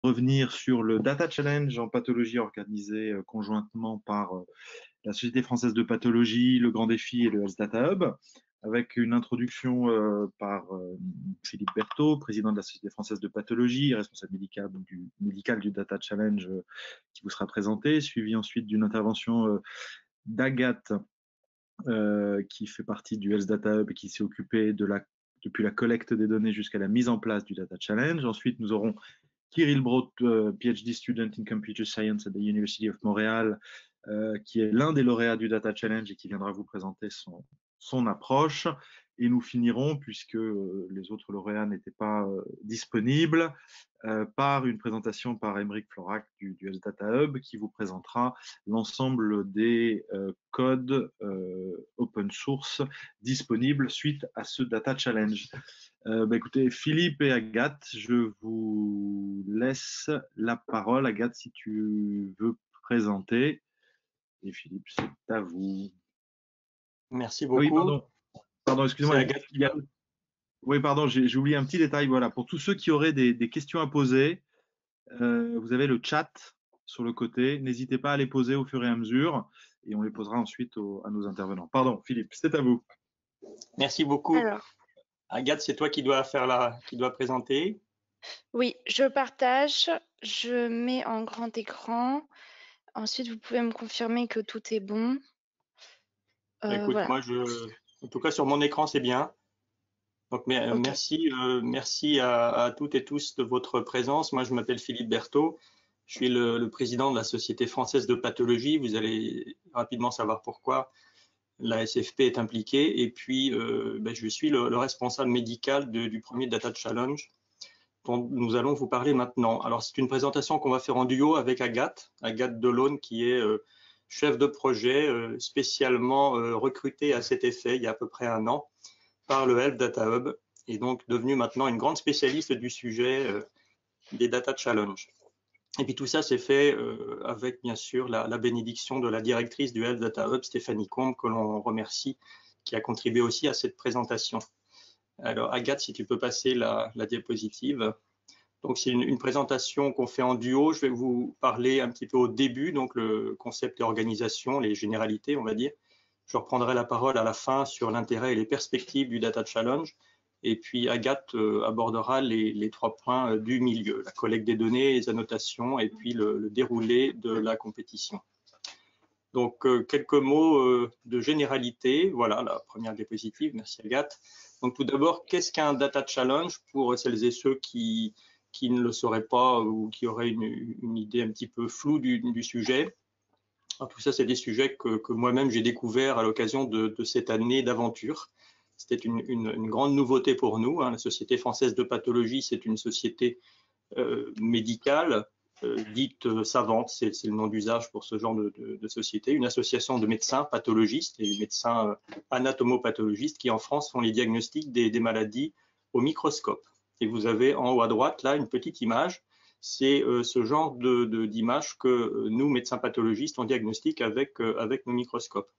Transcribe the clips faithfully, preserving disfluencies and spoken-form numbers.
revenir sur le Data Challenge en pathologie organisé euh, conjointement par euh, la Société française de pathologie, le Grand Défi et le Health Data Hub, avec une introduction euh, par euh, Philippe Berthaud, président de la Société française de pathologie, responsable médical du, médical du Data Challenge euh, qui vous sera présenté, suivi ensuite d'une intervention euh, d'Agathe euh, qui fait partie du Health Data Hub et qui s'est occupée de la, depuis la collecte des données jusqu'à la mise en place du Data Challenge. Ensuite, nous aurons Kirill Brot, euh, PhD student in Computer Science at the University of Montreal, euh, qui est l'un des lauréats du Data Challenge et qui viendra vous présenter son, son approche. Et nous finirons, puisque euh, les autres lauréats n'étaient pas euh, disponibles, euh, par une présentation par Émeric Florac du, du Health Data Hub qui vous présentera l'ensemble des euh, codes euh, open source disponibles suite à ce Data Challenge. Euh, bah, écoutez, Philippe et Agathe, je vous laisse la parole. Agathe, si tu veux présenter. Et Philippe, c'est à vous. Merci Ah oui, beaucoup. pardon. Pardon, excusez-moi. Agathe. Il y a... Oui, pardon, j'ai oublié un petit détail. Voilà, pour tous ceux qui auraient des, des questions à poser, euh, vous avez le chat sur le côté. N'hésitez pas à les poser au fur et à mesure et on les posera ensuite au, à nos intervenants. Pardon, Philippe, c'est à vous. Merci beaucoup. Alors, Agathe, c'est toi qui dois faire la, qui dois présenter. oui, je partage, je mets en grand écran. Ensuite, vous pouvez me confirmer que tout est bon. Euh, Écoute, voilà. moi, je, en tout cas, sur mon écran, c'est bien. Donc, mais, Ok. merci, euh, merci à, à toutes et tous de votre présence. Moi, je m'appelle Philippe Berthaud. Je suis le, le président de la Société française de pathologie. Vous allez rapidement savoir pourquoi la S F P est impliquée. Et puis, euh, ben, je suis le, le responsable médical de, du premier Data Challenge dont nous allons vous parler maintenant. Alors, c'est une présentation qu'on va faire en duo avec Agathe, Agathe Delaune, qui est euh, chef de projet euh, spécialement euh, recrutée à cet effet il y a à peu près un an par le Health Data Hub et donc devenue maintenant une grande spécialiste du sujet euh, des Data Challenge. Et puis tout ça s'est fait euh, avec bien sûr la, la bénédiction de la directrice du Health Data Hub, Stéphanie Combe, que l'on remercie, qui a contribué aussi à cette présentation. Alors Agathe, si tu peux passer la, la diapositive. Donc c'est une, une présentation qu'on fait en duo. Je vais vous parler un petit peu au début, donc le concept et organisation, les généralités, on va dire. Je reprendrai la parole à la fin sur l'intérêt et les perspectives du Data Challenge. Et puis Agathe euh, abordera les, les trois points euh, du milieu, la collecte des données, les annotations et puis le, le déroulé de la compétition. Donc euh, quelques mots euh, de généralité. Voilà la première diapositive. Merci Agathe. Donc tout d'abord, qu'est-ce qu'un Data Challenge pour celles et ceux qui, qui ne le sauraient pas ou qui auraient une, une idée un petit peu floue du, du sujet? Alors, tout ça, c'est des sujets que, que moi-même j'ai découvert à l'occasion de, de cette année d'aventure. C'était une, une, une grande nouveauté pour nous. Hein. La Société française de pathologie, c'est une société euh, médicale, euh, dite euh, savante, c'est le nom d'usage pour ce genre de, de, de société, une association de médecins pathologistes et médecins euh, anatomopathologistes qui en France font les diagnostics des, des maladies au microscope. Et vous avez en haut à droite là une petite image. C'est euh, ce genre de, de, d'image que euh, nous, médecins pathologistes, on diagnostique avec, euh, avec nos microscopes.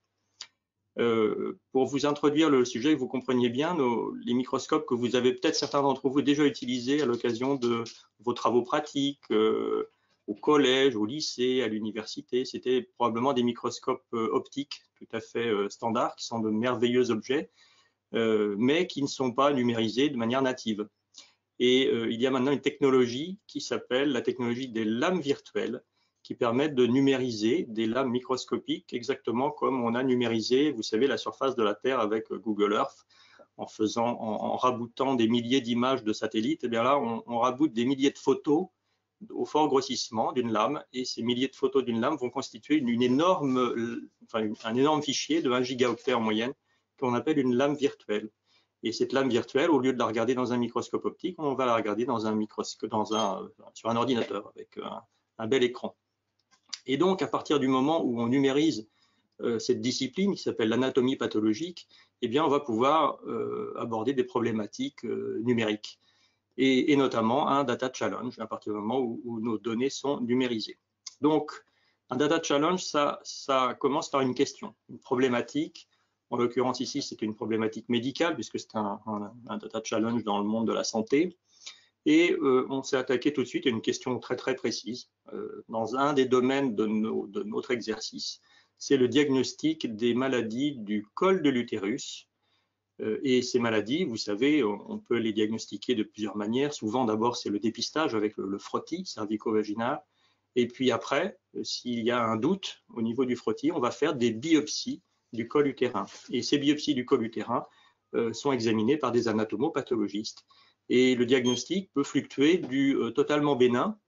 Euh, pour vous introduire le sujet, que vous compreniez bien, nos, les microscopes que vous avez peut-être certains d'entre vous déjà utilisés à l'occasion de vos travaux pratiques, euh, au collège, au lycée, à l'université, c'était probablement des microscopes euh, optiques tout à fait euh, standards, qui sont de merveilleux objets, euh, mais qui ne sont pas numérisés de manière native. Et euh, il y a maintenant une technologie qui s'appelle la technologie des lames virtuelles, qui permettent de numériser des lames microscopiques, exactement comme on a numérisé, vous savez, la surface de la Terre avec Google Earth, en faisant, en, en raboutant des milliers d'images de satellites. Et bien là, on, on raboute des milliers de photos au fort grossissement d'une lame, et ces milliers de photos d'une lame vont constituer une, une énorme, enfin, un énorme fichier de un gigaoctet en moyenne, qu'on appelle une lame virtuelle. Et cette lame virtuelle, au lieu de la regarder dans un microscope optique, on va la regarder dans un microscope, dans un, sur un ordinateur avec un, un bel écran. Et donc, à partir du moment où on numérise euh, cette discipline qui s'appelle l'anatomie pathologique, eh bien, on va pouvoir euh, aborder des problématiques euh, numériques et, et notamment un data challenge à partir du moment où, où nos données sont numérisées. Donc, un data challenge, ça, ça commence par une question, une problématique. En l'occurrence ici, c'est une problématique médicale puisque c'est un, un, un data challenge dans le monde de la santé. Et euh, on s'est attaqué tout de suite à une question très très précise euh, dans un des domaines de, nos, de notre exercice. C'est le diagnostic des maladies du col de l'utérus. Euh, et ces maladies, vous savez, on, on peut les diagnostiquer de plusieurs manières. Souvent, d'abord, c'est le dépistage avec le, le frottis cervico-vaginal. Et puis après, euh, s'il y a un doute au niveau du frottis, on va faire des biopsies du col utérin. Et ces biopsies du col utérin euh, sont examinées par des anatomopathologistes. Et le diagnostic peut fluctuer du euh, totalement bénin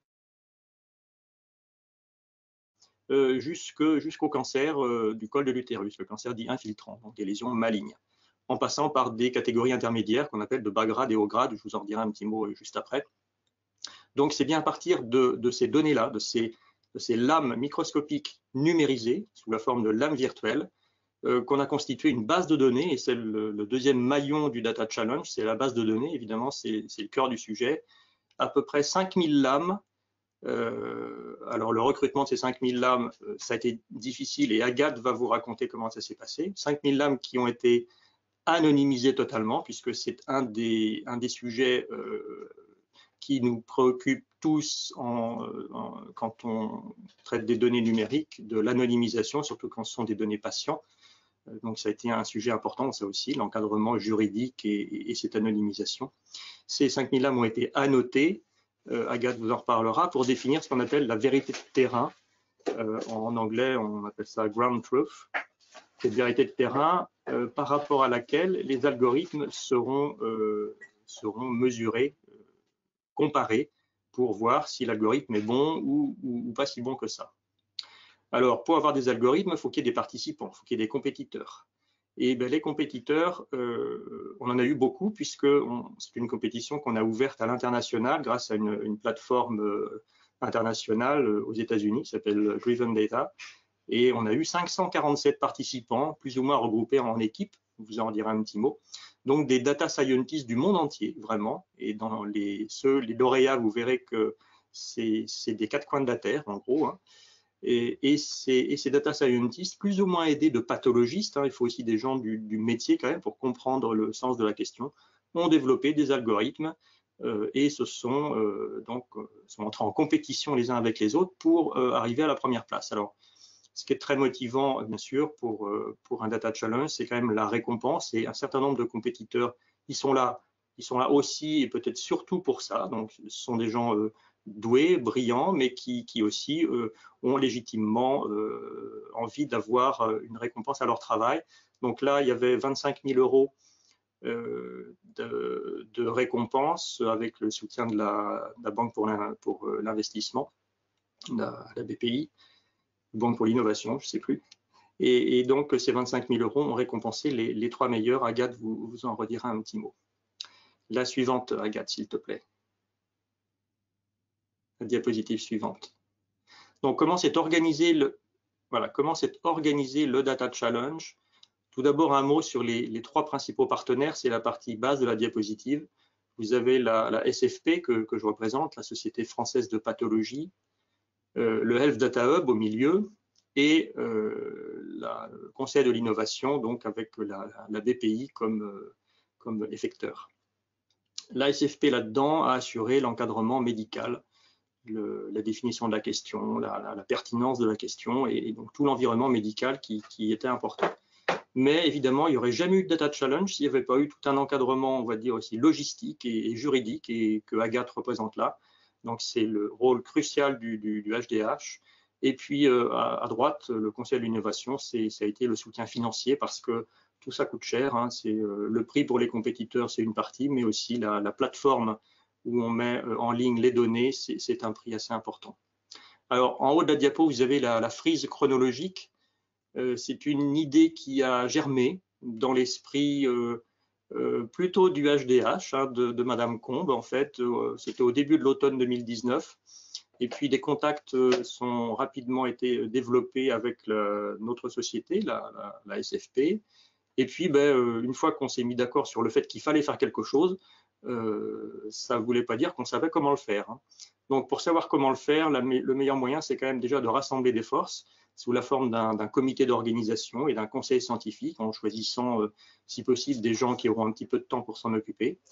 euh, jusqu'au jusqu'au cancer euh, du col de l'utérus, le cancer dit infiltrant, donc des lésions malignes, en passant par des catégories intermédiaires qu'on appelle de bas grade et haut grade. Je vous en dirai un petit mot juste après. Donc c'est bien à partir de, de ces données-là, de ces, de ces lames microscopiques numérisées sous la forme de lames virtuelles, euh, qu'on a constitué une base de données, et c'est le, le deuxième maillon du Data Challenge, c'est la base de données, évidemment, c'est le cœur du sujet. À peu près cinq mille lames. Euh, alors le recrutement de ces cinq mille lames, euh, ça a été difficile, et Agathe va vous raconter comment ça s'est passé. cinq mille lames qui ont été anonymisées totalement, puisque c'est un des, un des sujets euh, qui nous préoccupe tous en, en, quand on traite des données numériques, de l'anonymisation, surtout quand ce sont des données patients. Donc ça a été un sujet important, ça aussi, l'encadrement juridique et, et, et cette anonymisation. Ces cinq mille lames ont été annotées, euh, Agathe vous en reparlera, pour définir ce qu'on appelle la vérité de terrain. Euh, en anglais, on appelle ça ground truth. Cette vérité de terrain euh, par rapport à laquelle les algorithmes seront, euh, seront mesurés, euh, comparés, pour voir si l'algorithme est bon ou, ou, ou pas si bon que ça. Alors, pour avoir des algorithmes, il faut qu'il y ait des participants, il faut qu'il y ait des compétiteurs. Et ben, les compétiteurs, euh, on en a eu beaucoup, puisque c'est une compétition qu'on a ouverte à l'international grâce à une, une plateforme euh, internationale aux États-Unis qui s'appelle Driven Data. Et on a eu cinq cent quarante-sept participants, plus ou moins regroupés en équipes, je vous en dirai un petit mot. Donc des data scientists du monde entier, vraiment. Et dans les, ceux, les lauréats, vous verrez que c'est des quatre coins de la Terre, en gros. Hein. Et, et, ces, et ces data scientists, plus ou moins aidés de pathologistes, hein, il faut aussi des gens du, du métier quand même pour comprendre le sens de la question, ont développé des algorithmes euh, et se sont euh, donc sont entrés en compétition les uns avec les autres pour euh, arriver à la première place. Alors, ce qui est très motivant, bien sûr, pour, euh, pour un data challenge, c'est quand même la récompense, et un certain nombre de compétiteurs, ils sont là, ils sont là aussi et peut-être surtout pour ça. Donc, ce sont des gens euh, doués, brillants, mais qui, qui aussi euh, ont légitimement euh, envie d'avoir une récompense à leur travail. Donc là, il y avait vingt-cinq mille euros euh, de, de récompense avec le soutien de la, de la Banque pour l'investissement, la, la B P I, Banque pour l'innovation, je ne sais plus. Et, et donc, ces vingt-cinq mille euros ont récompensé les, les trois meilleurs. Agathe vous, vous en redira un petit mot. La suivante, Agathe, s'il te plaît. La diapositive suivante. Donc, comment s'est organisé le, voilà, comment s'est organisé le Data Challenge? Tout d'abord, un mot sur les, les trois principaux partenaires. C'est la partie base de la diapositive. Vous avez la, la S F P que, que je représente, la Société française de pathologie, euh, le Health Data Hub au milieu, et euh, la, le Conseil de l'innovation, donc avec la, la B P I comme, euh, comme effecteur. La S F P là-dedans a assuré l'encadrement médical, le, la définition de la question, la, la, la pertinence de la question, et, et donc tout l'environnement médical qui, qui était important. Mais évidemment, il n'y aurait jamais eu de Data Challenge s'il n'y avait pas eu tout un encadrement, on va dire aussi logistique et, et juridique, et que Agathe représente là. Donc c'est le rôle crucial du, du, du H D H. Et puis euh, à, à droite, le Conseil de l'innovation, ça a été le soutien financier, parce que tout ça coûte cher. Hein. C'est euh, le prix pour les compétiteurs, c'est une partie, mais aussi la, la plateforme où on met euh, en ligne les données, c'est un prix assez important. Alors en haut de la diapo, vous avez la, la frise chronologique. Euh, c'est une idée qui a germé dans l'esprit euh, euh, plutôt du H D H, hein, de, de Madame Combe, en fait. Euh, C'était au début de l'automne deux mille dix-neuf. Et puis des contacts euh, sont rapidement été développés avec la, notre société, la, la, la S F P. Et puis, ben, euh, une fois qu'on s'est mis d'accord sur le fait qu'il fallait faire quelque chose, euh, ça ne voulait pas dire qu'on savait comment le faire. Hein. Donc, pour savoir comment le faire, la, le meilleur moyen, c'est quand même déjà de rassembler des forces sous la forme d'un comité d'organisation et d'un conseil scientifique, en choisissant, euh, si possible, des gens qui auront un petit peu de temps pour s'en occuper.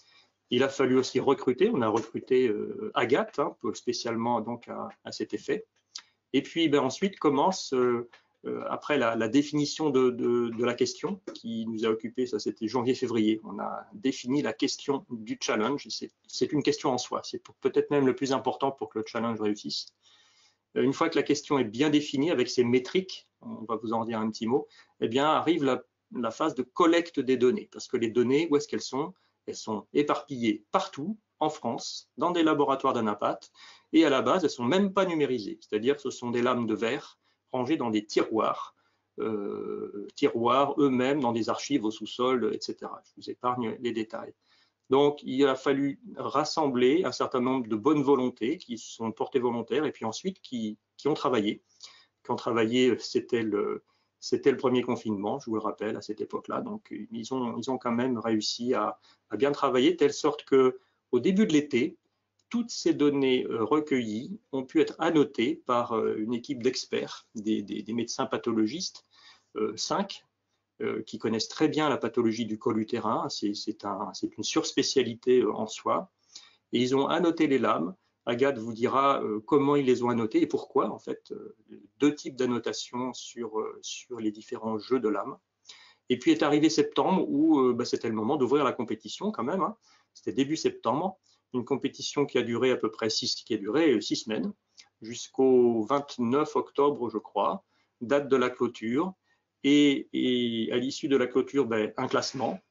Il a fallu aussi recruter. On a recruté euh, Agathe, hein, spécialement donc à, à cet effet. Et puis ben, ensuite commence, euh, euh, après la, la définition de, de, de la question qui nous a occupé, ça c'était janvier-février, on a défini la question du challenge. C'est une question en soi, c'est peut-être même le plus important pour que le challenge réussisse. Une fois que la question est bien définie avec ses métriques, on va vous en dire un petit mot, eh bien arrive la, la phase de collecte des données, parce que les données, où est-ce qu'elles sont? Elles sont éparpillées partout, en France, dans des laboratoires d'Anapat, et à la base, elles ne sont même pas numérisées, c'est-à-dire que ce sont des lames de verre rangées dans des tiroirs, euh, tiroirs eux-mêmes dans des archives au sous-sol, et cetera. Je vous épargne les détails. Donc, il a fallu rassembler un certain nombre de bonnes volontés qui se sont portées volontaires et puis ensuite qui, qui ont travaillé. Qui ont travaillé, c'était le, c'était le premier confinement, je vous le rappelle, à cette époque-là. Donc, ils ont, ils ont quand même réussi à, à bien travailler, de telle sorte qu'au début de l'été, toutes ces données recueillies ont pu être annotées par une équipe d'experts, des, des, des médecins pathologistes, euh, cinq, euh, qui connaissent très bien la pathologie du col utérin. C'est un, une surspécialité en soi. Et ils ont annoté les lames. Agathe vous dira euh, comment ils les ont annotées et pourquoi, en fait, euh, deux types d'annotation sur, euh, sur les différents jeux de lames. Et puis est arrivé septembre où euh, bah, c'était le moment d'ouvrir la compétition quand même. Hein. C'était début septembre, une compétition qui a duré à peu près six, qui a duré six semaines, jusqu'au vingt-neuf octobre, je crois, date de la clôture. Et, et à l'issue de la clôture, ben, un classement,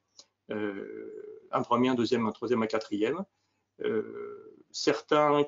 euh, un premier, un deuxième, un troisième, un quatrième. Euh, certains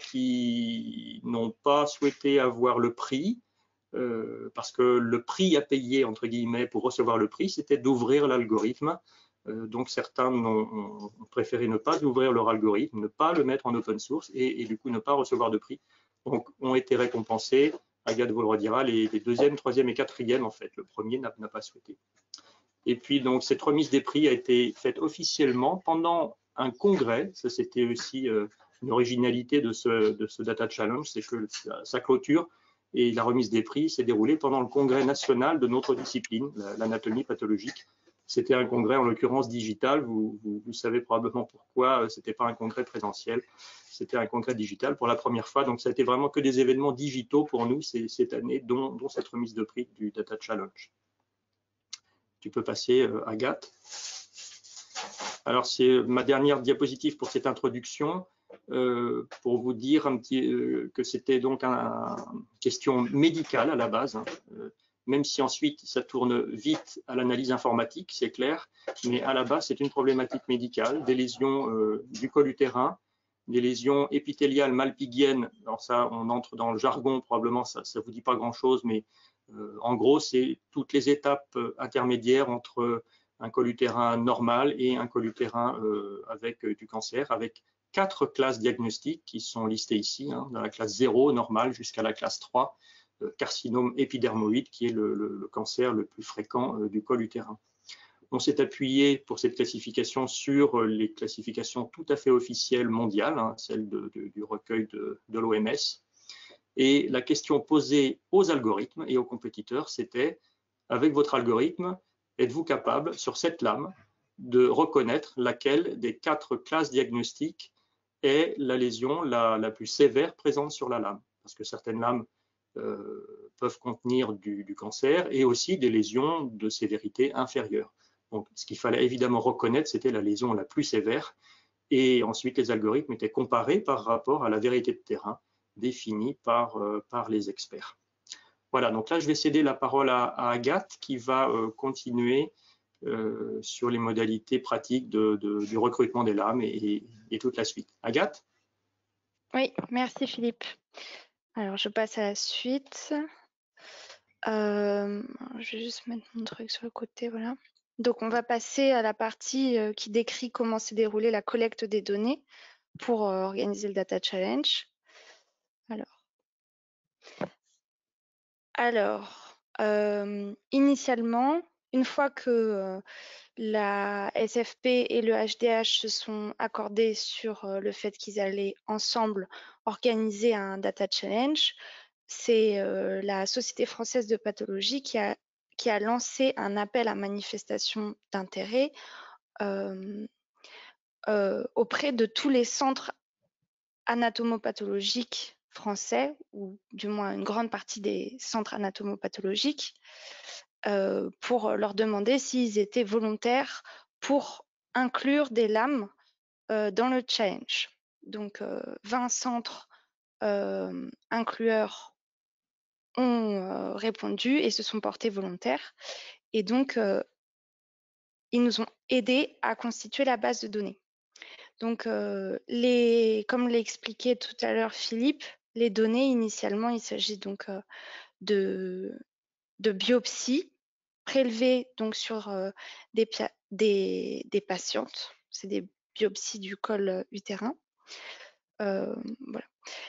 qui n'ont pas souhaité avoir le prix, euh, parce que le prix à payer, entre guillemets, pour recevoir le prix, c'était d'ouvrir l'algorithme. Euh, donc certains ont, ont préféré ne pas ouvrir leur algorithme, ne pas le mettre en open source et, et du coup ne pas recevoir de prix. Donc ont été récompensés, Agathe vous le redira, les, les deuxième, troisième et quatrième en fait. Le premier n'a pas souhaité. Et puis donc cette remise des prix a été faite officiellement pendant un congrès. Ça c'était aussi euh, une originalité de ce, de ce Data Challenge, c'est que sa, sa clôture et la remise des prix s'est déroulée pendant le congrès national de notre discipline, l'anatomie pathologique. C'était un congrès en l'occurrence digital, vous, vous, vous, savez probablement pourquoi ce n'était pas un congrès présentiel, c'était un congrès digital pour la première fois, donc ça a été vraiment que des événements digitaux pour nous cette année, dont, dont cette remise de prix du Data Challenge. Tu peux passer, euh, Agathe. Alors c'est ma dernière diapositive pour cette introduction. Euh, pour vous dire un petit, euh, que c'était donc une un, question médicale à la base, hein, euh, même si ensuite ça tourne vite à l'analyse informatique, c'est clair, mais à la base c'est une problématique médicale, des lésions euh, du col utérin, des lésions épithéliales malpighiennes. Alors ça, on entre dans le jargon, probablement ça ne vous dit pas grand-chose, mais euh, en gros c'est toutes les étapes intermédiaires entre un col utérin normal et un col utérin euh, avec euh, du cancer, avec quatre classes diagnostiques qui sont listées ici, hein, dans la classe zéro, normale, jusqu'à la classe trois, euh, carcinome épidermoïde, qui est le, le, le cancer le plus fréquent euh, du col utérin. On s'est appuyé pour cette classification sur les classifications tout à fait officielles mondiales, hein, celles de, de, du recueil de, de l'O M S. Et la question posée aux algorithmes et aux compétiteurs, c'était, avec votre algorithme, êtes-vous capable, sur cette lame, de reconnaître laquelle des quatre classes diagnostiques est la lésion la, la plus sévère présente sur la lame? Parce que certaines lames euh, peuvent contenir du, du cancer et aussi des lésions de sévérité inférieure. Donc, ce qu'il fallait évidemment reconnaître, c'était la lésion la plus sévère. Et ensuite, les algorithmes étaient comparés par rapport à la vérité de terrain définie par, euh, par les experts. Voilà, donc là, je vais céder la parole à, à Agathe qui va euh, continuer euh, sur les modalités pratiques de, de, du recrutement des lames et, et, et toute la suite. Agathe? Oui, merci Philippe. Alors, je passe à la suite. Euh, je vais juste mettre mon truc sur le côté, voilà. Donc, on va passer à la partie euh, qui décrit comment s'est déroulée la collecte des données pour euh, organiser le Data Challenge. Alors, Alors euh, initialement, une fois que euh, la S F P et le H D H se sont accordés sur euh, le fait qu'ils allaient ensemble organiser un Data Challenge, c'est euh, la Société française de pathologie qui a, qui a lancé un appel à manifestation d'intérêt euh, euh, auprès de tous les centres anatomopathologiques français, ou du moins une grande partie des centres anatomopathologiques, euh, pour leur demander s'ils étaient volontaires pour inclure des lames euh, dans le challenge. Donc, euh, vingt centres euh, inclueurs ont euh, répondu et se sont portés volontaires. Et donc, euh, ils nous ont aidés à constituer la base de données. Donc, euh, les, comme l'a expliqué tout à l'heure Philippe, les données, initialement, il s'agit donc euh, de, de biopsies prélevées donc, sur euh, des, des, des patientes. C'est des biopsies du col utérin. Euh, voilà.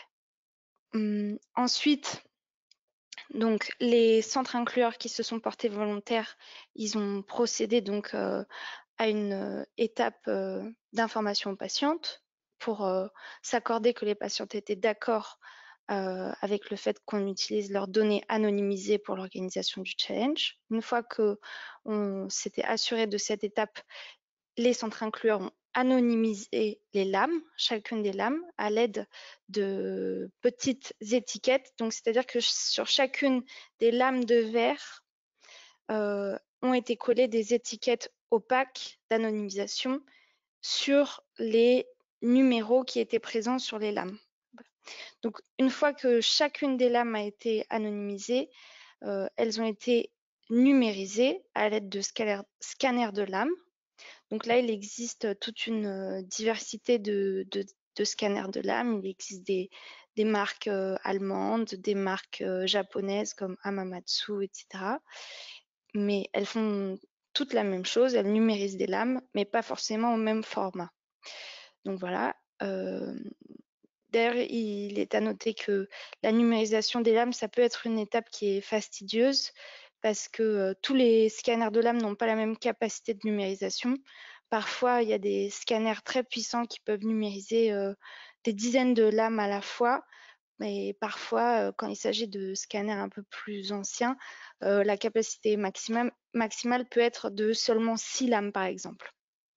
Hum, ensuite, donc, les centres inclueurs qui se sont portés volontaires, ils ont procédé donc euh, à une euh, étape euh, d'information aux patientes pour euh, s'accorder que les patientes étaient d'accord euh, avec le fait qu'on utilise leurs données anonymisées pour l'organisation du challenge. Une fois qu'on s'était assuré de cette étape, les centres inclueurs ont anonymisé les lames, chacune des lames, à l'aide de petites étiquettes. Donc, c'est-à-dire que sur chacune des lames de verre euh, ont été collées des étiquettes opaques d'anonymisation sur les numéros qui étaient présents sur les lames. Donc, une fois que chacune des lames a été anonymisée, euh, elles ont été numérisées à l'aide de scanners scanner de lames. Donc là, il existe toute une euh, diversité de, de, de scanners de lames. Il existe des, des marques euh, allemandes, des marques euh, japonaises comme Hamamatsu, et cetera. Mais elles font toutes la même chose, elles numérisent des lames, mais pas forcément au même format. Donc voilà. Euh, D'ailleurs, il est à noter que la numérisation des lames, ça peut être une étape qui est fastidieuse parce que euh, tous les scanners de lames n'ont pas la même capacité de numérisation. Parfois, il y a des scanners très puissants qui peuvent numériser euh, des dizaines de lames à la fois. Mais parfois, euh, quand il s'agit de scanners un peu plus anciens, euh, la capacité maximum, maximale peut être de seulement six lames, par exemple.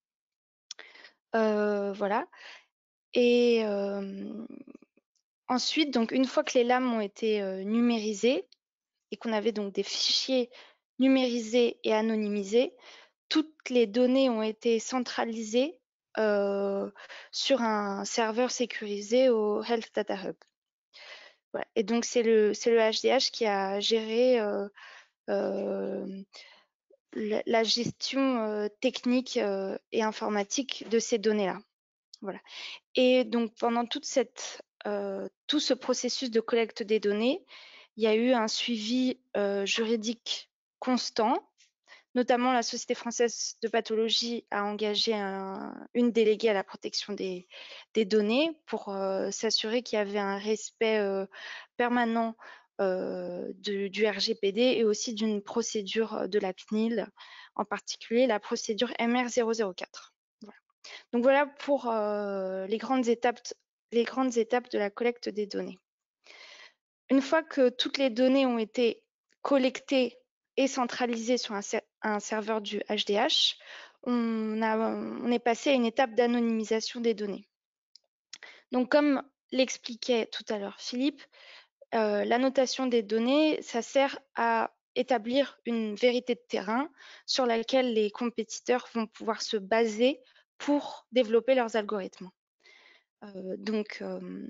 Euh, voilà. Et euh, ensuite, donc, une fois que les lames ont été euh, numérisées et qu'on avait donc des fichiers numérisés et anonymisés, toutes les données ont été centralisées euh, sur un serveur sécurisé au Health Data Hub. Voilà. Et donc, c'est le, c'est le H D H qui a géré euh, euh, la, la gestion euh, technique euh, et informatique de ces données-là. Voilà. Et donc, pendant toute cette, euh, tout ce processus de collecte des données, il y a eu un suivi euh, juridique constant. Notamment, la Société française de pathologie a engagé un, une déléguée à la protection des, des données pour euh, s'assurer qu'il y avait un respect euh, permanent euh, de, du R G P D et aussi d'une procédure de la C N I L, en particulier la procédure M R zéro zéro quatre. Voilà. Donc voilà pour euh, les, grandes étapes, les grandes étapes de la collecte des données. Une fois que toutes les données ont été collectées et centralisées sur un, un serveur du H D H, on, a, on est passé à une étape d'anonymisation des données. Donc, comme l'expliquait tout à l'heure Philippe, euh, l'annotation des données, ça sert à établir une vérité de terrain sur laquelle les compétiteurs vont pouvoir se baser pour développer leurs algorithmes. Euh, donc, euh,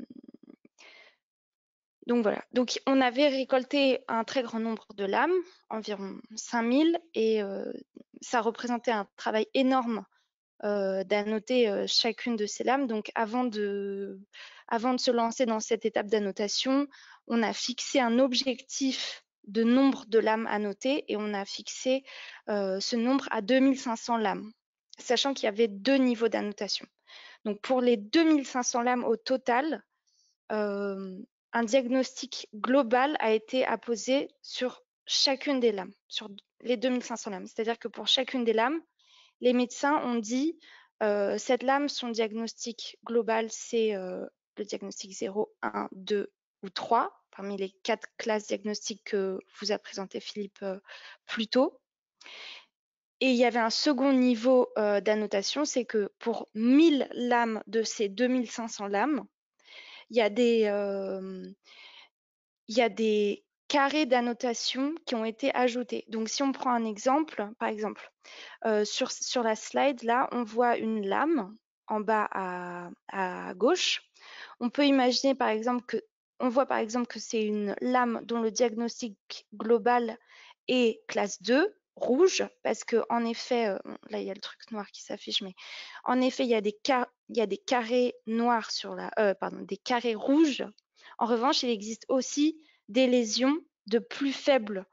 Donc voilà, donc on avait récolté un très grand nombre de lames, environ cinq mille, et euh, ça représentait un travail énorme euh, d'annoter euh, chacune de ces lames. Donc avant de, avant de se lancer dans cette étape d'annotation, on a fixé un objectif de nombre de lames annotées et on a fixé euh, ce nombre à deux mille cinq cents lames, sachant qu'il y avait deux niveaux d'annotation. Donc pour les deux mille cinq cents lames au total, euh, un diagnostic global a été apposé sur chacune des lames, sur les deux mille cinq cents lames. C'est-à-dire que pour chacune des lames, les médecins ont dit euh, cette lame, son diagnostic global, c'est euh, le diagnostic zéro, un, deux ou trois, parmi les quatre classes diagnostiques que vous a présenté Philippe euh, plus tôt. Et il y avait un second niveau euh, d'annotation, c'est que pour mille lames de ces deux mille cinq cents lames, il y a des, euh, il y a des carrés d'annotation qui ont été ajoutés. Donc, si on prend un exemple, par exemple, euh, sur, sur la slide, là, on voit une lame en bas à, à gauche. On peut imaginer, par exemple, que on voit par exemple que c'est une lame dont le diagnostic global est classe deux, rouge, parce que en effet, euh, là il y a le truc noir qui s'affiche, mais en effet il y a des, car il y a des carrés noirs sur la, euh, pardon, des carrés rouges. En revanche, il existe aussi des lésions de plus faible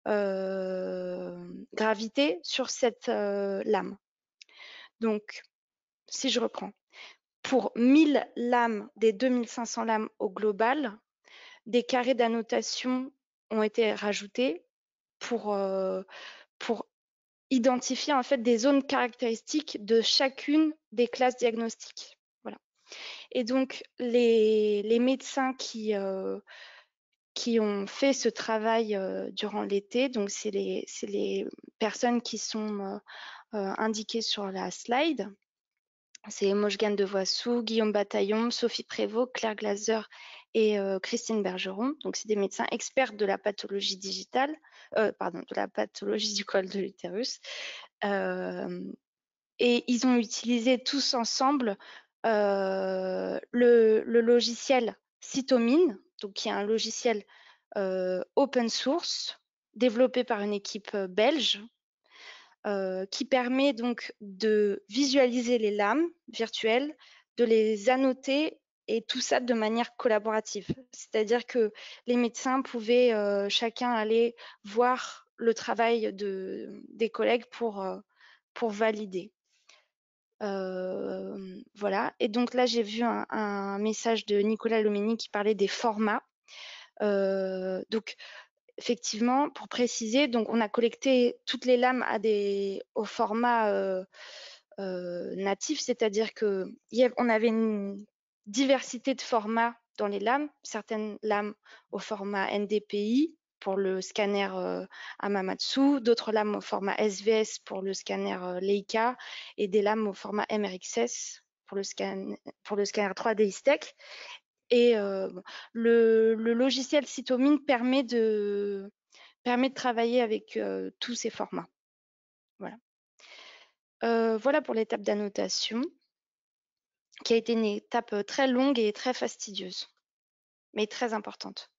euh, gravité sur cette euh, lame. Donc, si je reprends, pour mille lames des deux mille cinq cents lames au global, des carrés d'annotation ont été rajoutés pour, euh, pour identifier en fait des zones caractéristiques de chacune des classes diagnostiques. Voilà. Et donc, les, les médecins qui, euh, qui ont fait ce travail euh, durant l'été, donc c'est les, les personnes qui sont euh, euh, indiquées sur la slide. C'est Mojgane Devoissou, Guillaume Bataillon, Sophie Prévost, Claire Glaser et euh, Christine Bergeron. Donc, c'est des médecins experts de la pathologie digitale, euh, pardon, de la pathologie du col de l'utérus. Euh, et ils ont utilisé tous ensemble euh, le, le logiciel Cytomine, donc qui est un logiciel euh, open source développé par une équipe belge. Euh, qui permet donc de visualiser les lames virtuelles, de les annoter et tout ça de manière collaborative. C'est-à-dire que les médecins pouvaient euh, chacun aller voir le travail de, des collègues pour, euh, pour valider. Euh, voilà. Et donc là, j'ai vu un, un message de Nicolas Lomini qui parlait des formats. Euh, donc, effectivement, pour préciser, donc on a collecté toutes les lames à des, au format euh, euh, natif, c'est-à-dire que on avait une diversité de formats dans les lames, certaines lames au format N D P I pour le scanner euh, Hamamatsu, d'autres lames au format S V S pour le scanner euh, Leica et des lames au format M R X S pour le, scan, pour le scanner trois D Istec. Et euh, le, le logiciel Cytomine permet de, permet de travailler avec euh, tous ces formats. Voilà. Euh, voilà pour l'étape d'annotation, qui a été une étape très longue et très fastidieuse, mais très importante.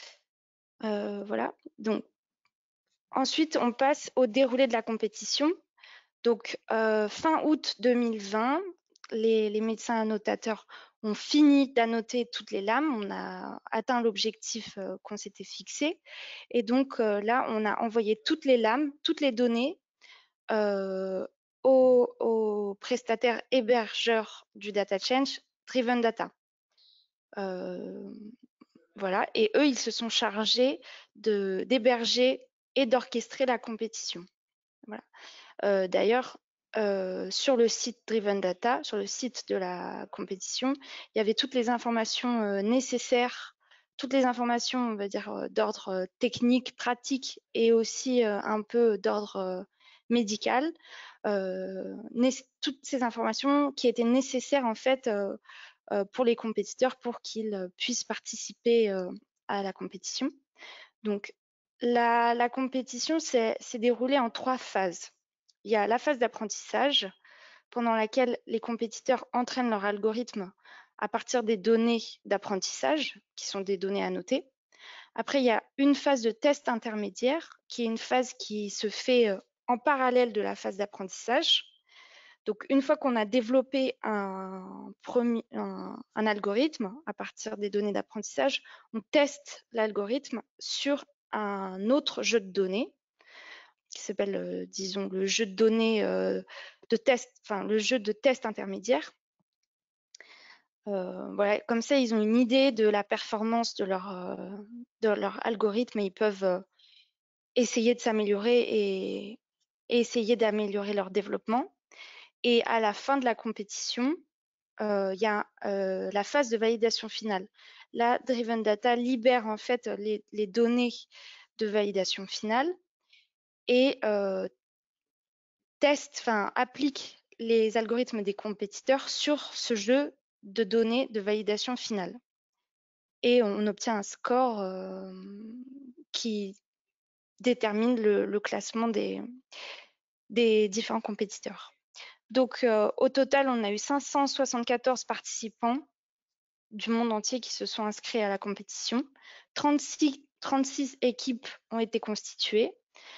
Euh, voilà. Donc, ensuite, on passe au déroulé de la compétition. Donc, euh, fin août deux mille vingt, les, les médecins annotateurs ont fini d'annoter toutes les lames. On a atteint l'objectif euh, qu'on s'était fixé. Et donc, euh, là, on a envoyé toutes les lames, toutes les données euh, aux, aux prestataires hébergeurs du data change, Driven Data. Euh, voilà. Et eux, ils se sont chargés d'héberger et d'orchestrer la compétition. Voilà. Euh, D'ailleurs, euh, sur le site Driven Data, sur le site de la compétition, il y avait toutes les informations euh, nécessaires, toutes les informations, on va dire, euh, d'ordre euh, technique, pratique et aussi euh, un peu d'ordre euh, médical. Euh, toutes ces informations qui étaient nécessaires en fait euh, euh, pour les compétiteurs pour qu'ils euh, puissent participer euh, à la compétition. Donc, la, la compétition s'est déroulée en trois phases. Il y a la phase d'apprentissage, pendant laquelle les compétiteurs entraînent leur algorithme à partir des données d'apprentissage, qui sont des données annotées. Après, il y a une phase de test intermédiaire, qui est une phase qui se fait en parallèle de la phase d'apprentissage. Donc, une fois qu'on a développé un, premier, un, un algorithme à partir des données d'apprentissage, on teste l'algorithme sur un autre jeu de données qui s'appelle, euh, disons, le jeu de données euh, de test, enfin le jeu de test intermédiaire. Euh, voilà, comme ça, ils ont une idée de la performance de leur, euh, de leur algorithme et ils peuvent euh, essayer de s'améliorer et, et essayer d'améliorer leur développement. Et à la fin de la compétition, il euh, y a euh, la phase de validation finale. Là, Driven Data libère en fait les, les données de validation finale et euh, teste, enfin applique les algorithmes des compétiteurs sur ce jeu de données de validation finale. Et on obtient un score euh, qui détermine le, le classement des, des différents compétiteurs. Donc, euh, au total, on a eu cinq cent soixante-quatorze participants du monde entier qui se sont inscrits à la compétition. trente-six, trente-six équipes ont été constituées.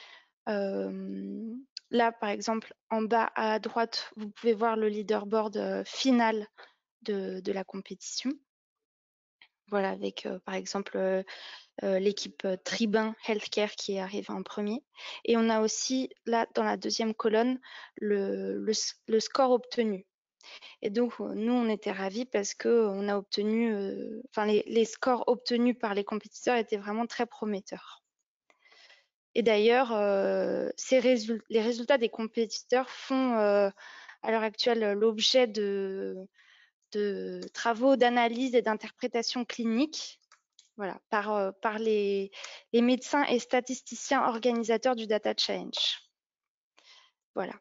Euh, là, par exemple, en bas à droite, vous pouvez voir le leaderboard euh, final de, de la compétition. Voilà, avec euh, par exemple euh, euh, l'équipe euh, Tribun Healthcare qui est arrivée en premier. Et on a aussi là, dans la deuxième colonne, le, le, le score obtenu. Et donc, nous, on était ravis parce qu'on a obtenu, euh, enfin, les, les scores obtenus par les compétiteurs étaient vraiment très prometteurs. Et d'ailleurs, euh, ces résul- les résultats des compétiteurs font euh, à l'heure actuelle l'objet de, de travaux d'analyse et d'interprétation clinique, voilà, par, euh, par les, les médecins et statisticiens organisateurs du Data Challenge. Voilà.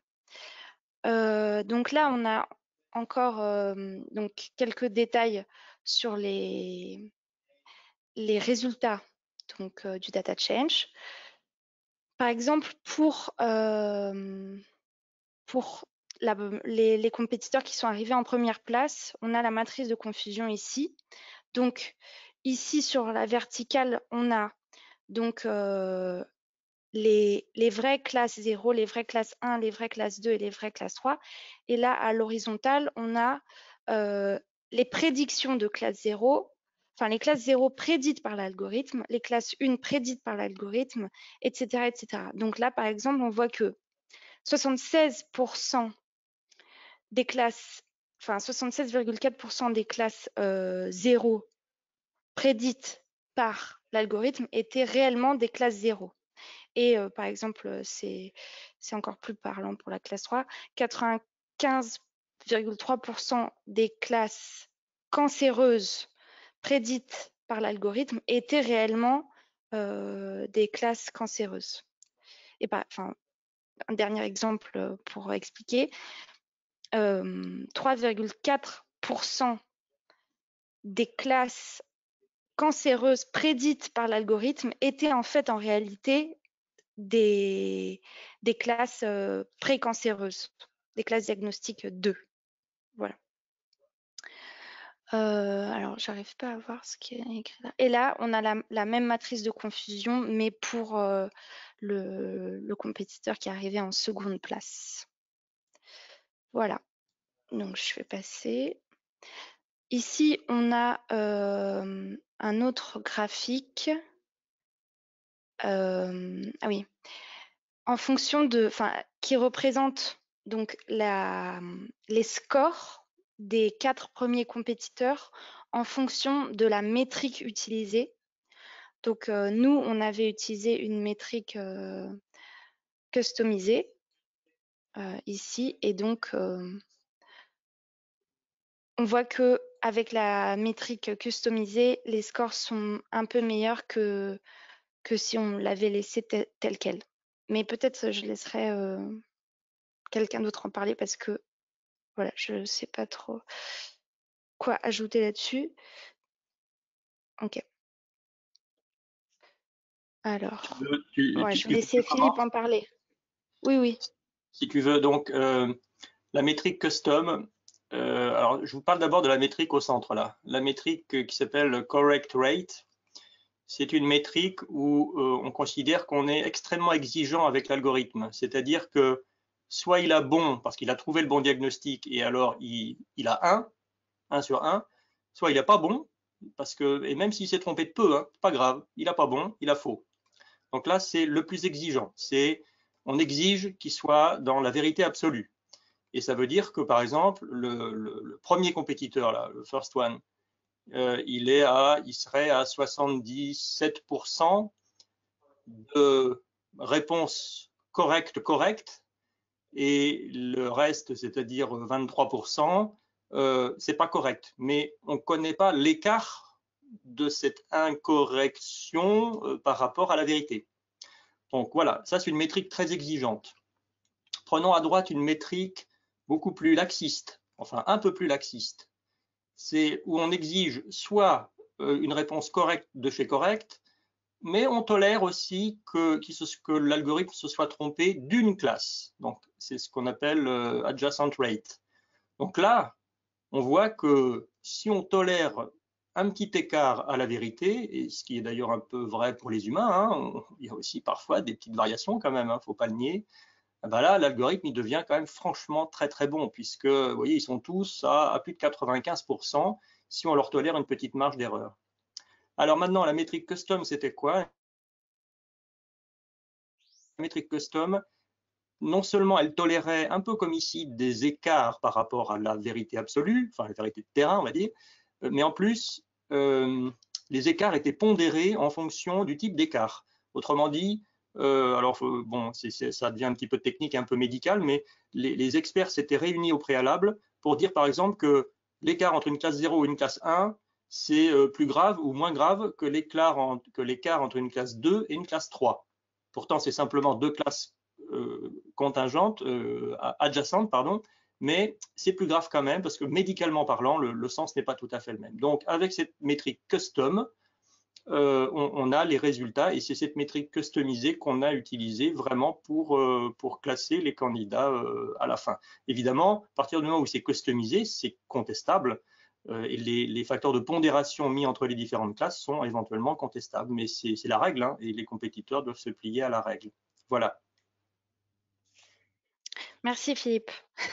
Euh, donc là, on a encore euh, donc quelques détails sur les, les résultats donc, euh, du Data Challenge. Par exemple, pour, euh, pour la, les, les compétiteurs qui sont arrivés en première place, on a la matrice de confusion ici. Donc ici, sur la verticale, on a donc euh, les, les vraies classes zéro, les vraies classes un, les vraies classes deux et les vraies classes trois. Et là, à l'horizontale, on a euh, les prédictions de classe zéro, enfin les classes zéro prédites par l'algorithme, les classes un prédites par l'algorithme, et cetera, et cetera. Donc là, par exemple, on voit que soixante-seize pour cent des classes, enfin soixante-seize virgule quatre pour cent des classes euh, zéro prédites par l'algorithme étaient réellement des classes zéro. Et euh, par exemple, c'est encore plus parlant pour la classe trois, quatre-vingt-quinze virgule trois pour cent des classes cancéreuses prédites par l'algorithme étaient réellement euh, des classes cancéreuses. Et bah, enfin, un dernier exemple pour expliquer, euh, trois virgule quatre pour cent des classes cancéreuses prédites par l'algorithme étaient en fait en réalité des, des classes euh, précancéreuses, des classes diagnostiques deux. Voilà. Euh, alors, j'arrive pas à voir ce qui est écrit là. Et là, on a la, la même matrice de confusion, mais pour euh, le, le compétiteur qui est arrivé en seconde place. Voilà. Donc, je vais passer. Ici, on a euh, un autre graphique. Euh, ah oui. En fonction de, enfin, qui représente donc la, les scores des quatre premiers compétiteurs en fonction de la métrique utilisée. Donc euh, nous, on avait utilisé une métrique euh, customisée euh, ici, et donc euh, on voit que avec la métrique customisée, les scores sont un peu meilleurs que que si on l'avait laissé tel, tel quel. Mais peut-être je laisserai euh, quelqu'un d'autre en parler parce que voilà, je ne sais pas trop quoi ajouter là-dessus. Ok. Alors, Tu veux, tu, ouais, tu, je tu, vais laisser Philippe en parler. Oui, oui. Si tu veux, donc, euh, la métrique custom, euh, alors je vous parle d'abord de la métrique au centre là. La métrique qui s'appelle correct rate, c'est une métrique où euh, on considère qu'on est extrêmement exigeant avec l'algorithme. C'est-à-dire que soit il a bon parce qu'il a trouvé le bon diagnostic et alors il, il a un, un sur un, soit il n'a pas bon, parce que, et même s'il s'est trompé de peu, hein, pas grave, il n'a pas bon, il a faux. Donc là, c'est le plus exigeant. C'est, on exige qu'il soit dans la vérité absolue. Et ça veut dire que, par exemple, le, le, le premier compétiteur, là, le first one, euh, il, est à, il serait à soixante-dix-sept pour cent de réponses correctes, correctes, et le reste, c'est-à-dire vingt-trois pour cent, euh, c'est pas correct. Mais on ne connaît pas l'écart de cette incorrection euh, par rapport à la vérité. Donc voilà, ça c'est une métrique très exigeante. Prenons à droite une métrique beaucoup plus laxiste, enfin un peu plus laxiste. C'est où on exige soit euh, une réponse correcte de chez correct, mais on tolère aussi que, que l'algorithme se soit trompé d'une classe. Donc, c'est ce qu'on appelle euh, adjacent rate. Donc là, on voit que si on tolère un petit écart à la vérité, et ce qui est d'ailleurs un peu vrai pour les humains, hein, on, il y a aussi parfois des petites variations quand même, il hein, ne faut pas le nier, ben là, l'algorithme il devient quand même franchement très très bon, puisque vous voyez, ils sont tous à, à plus de quatre-vingt-quinze pour cent si on leur tolère une petite marge d'erreur. Alors maintenant, la métrique custom, c'était quoi? La métrique custom, non seulement elle tolérait, un peu comme ici, des écarts par rapport à la vérité absolue, enfin la vérité de terrain, on va dire, mais en plus, euh, les écarts étaient pondérés en fonction du type d'écart. Autrement dit, euh, alors bon, c est, c est, ça devient un petit peu technique et un peu médical, mais les, les experts s'étaient réunis au préalable pour dire par exemple que l'écart entre une classe zéro et une classe un, c'est euh, plus grave ou moins grave que l'écart en, entre une classe deux et une classe trois. Pourtant, c'est simplement deux classes euh, contingentes, euh, adjacentes, pardon, mais c'est plus grave quand même parce que médicalement parlant, le, le sens n'est pas tout à fait le même. Donc, avec cette métrique custom, euh, on, on a les résultats et c'est cette métrique customisée qu'on a utilisée vraiment pour, euh, pour classer les candidats euh, à la fin. Évidemment, à partir du moment où c'est customisé, c'est contestable euh, et les, les facteurs de pondération mis entre les différentes classes sont éventuellement contestables, mais c'est la règle hein, et les compétiteurs doivent se plier à la règle. Voilà. Merci Philippe.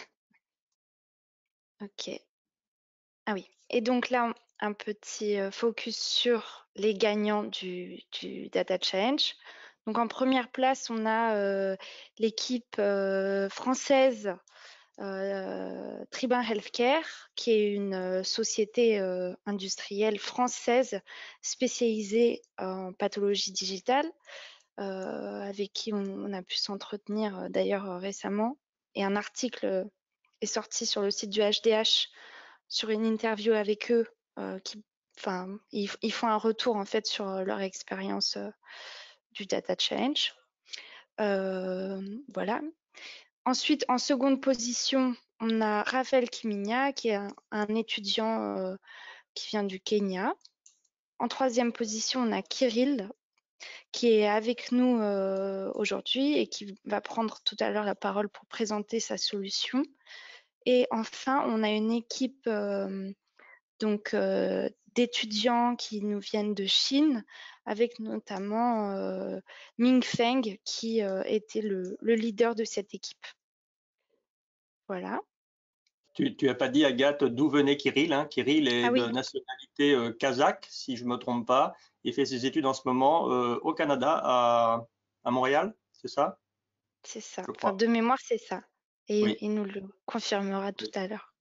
Ok. Ah oui. Et donc là, un petit focus sur les gagnants du, du Data Challenge. Donc en première place, on a euh, l'équipe euh, française euh, Tribun Healthcare, qui est une euh, société euh, industrielle française spécialisée en pathologie digitale, euh, avec qui on, on a pu s'entretenir euh, d'ailleurs euh, récemment. Et un article est sorti sur le site du H D H sur une interview avec eux, euh, qui, enfin, ils, ils font un retour en fait sur leur expérience euh, du Data Challenge. Euh, voilà. Ensuite, en seconde position, on a Raphaël Kiminia, qui est un, un étudiant euh, qui vient du Kenya. En troisième position, on a Kirill, qui est avec nous euh, aujourd'hui et qui va prendre tout à l'heure la parole pour présenter sa solution. Et enfin, on a une équipe euh, donc euh, d'étudiants qui nous viennent de Chine, avec notamment euh, Ming Feng, qui euh, était le, le leader de cette équipe. Voilà. Tu n'as pas dit, Agathe, d'où venait Kirill. Hein. Kirill est ah oui. de nationalité euh, kazakh, si je ne me trompe pas. Il fait ses études en ce moment euh, au Canada, à, à Montréal, c'est ça? C'est ça. Enfin, de mémoire, c'est ça. Et oui. il nous le confirmera tout à l'heure.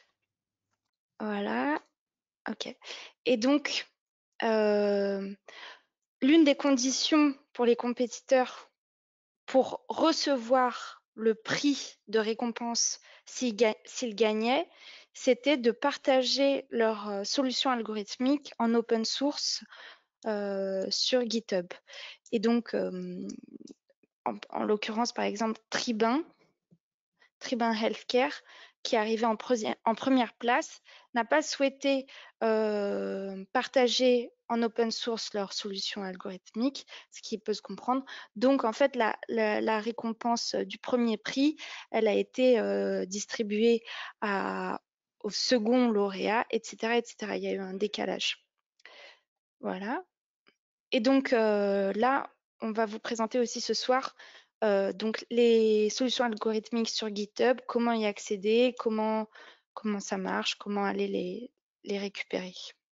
Voilà. OK. Et donc, euh, l'une des conditions pour les compétiteurs pour recevoir le prix de récompense s'ils gagnaient, c'était de partager leur euh, solution algorithmique en open source euh, sur GitHub. Et donc, euh, en, en l'occurrence, par exemple, Tribun, Tribun Healthcare, qui est arrivé en, en première place, n'a pas souhaité euh, partager en open source leur solution algorithmique, ce qui peut se comprendre. Donc, en fait, la, la, la récompense du premier prix, elle a été euh, distribuée à, au second lauréat, et cetera, et cetera. Il y a eu un décalage. Voilà. Et donc, euh, là, on va vous présenter aussi ce soir euh, donc les solutions algorithmiques sur GitHub, comment y accéder, comment, comment ça marche, comment aller les, les récupérer.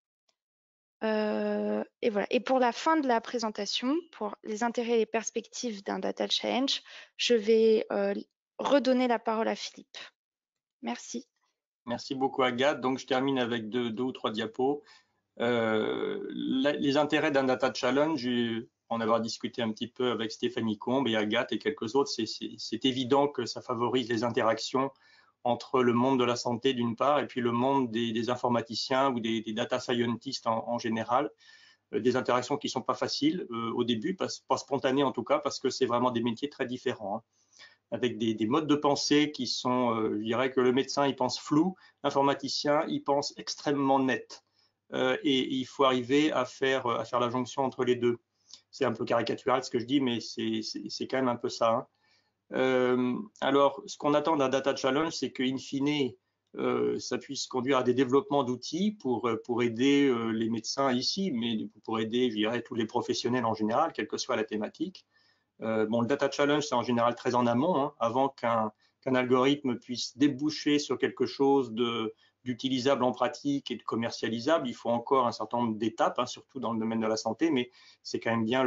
Euh, et voilà. Et pour la fin de la présentation, pour les intérêts et les perspectives d'un Data Challenge, je vais euh, redonner la parole à Philippe. Merci. Merci beaucoup, Agathe. Donc, je termine avec deux, deux ou trois diapos. Euh, les intérêts d'un Data Challenge, en avoir discuté un petit peu avec Stéphanie Combe et Agathe et quelques autres, c'est évident que ça favorise les interactions entre le monde de la santé d'une part et puis le monde des, des informaticiens ou des, des data scientists en, en général. Euh, des interactions qui ne sont pas faciles euh, au début, pas, pas spontanées en tout cas, parce que c'est vraiment des métiers très différents. Hein. avec des, des modes de pensée qui sont, euh, je dirais que le médecin, il pense flou, l'informaticien, il pense extrêmement net. Euh, et, et il faut arriver à faire, à faire la jonction entre les deux. C'est un peu caricatural ce que je dis, mais c'est quand même un peu ça. Hein. Euh, alors, ce qu'on attend d'un data challenge, c'est qu'in fine, euh, ça puisse conduire à des développements d'outils pour, pour aider euh, les médecins ici, mais pour aider, je dirais, tous les professionnels en général, quelle que soit la thématique. Euh, bon, le data challenge, c'est en général très en amont, hein, avant qu'un qu'un algorithme puisse déboucher sur quelque chose d'utilisable en pratique et de commercialisable. Il faut encore un certain nombre d'étapes, hein, surtout dans le domaine de la santé, mais c'est quand même bien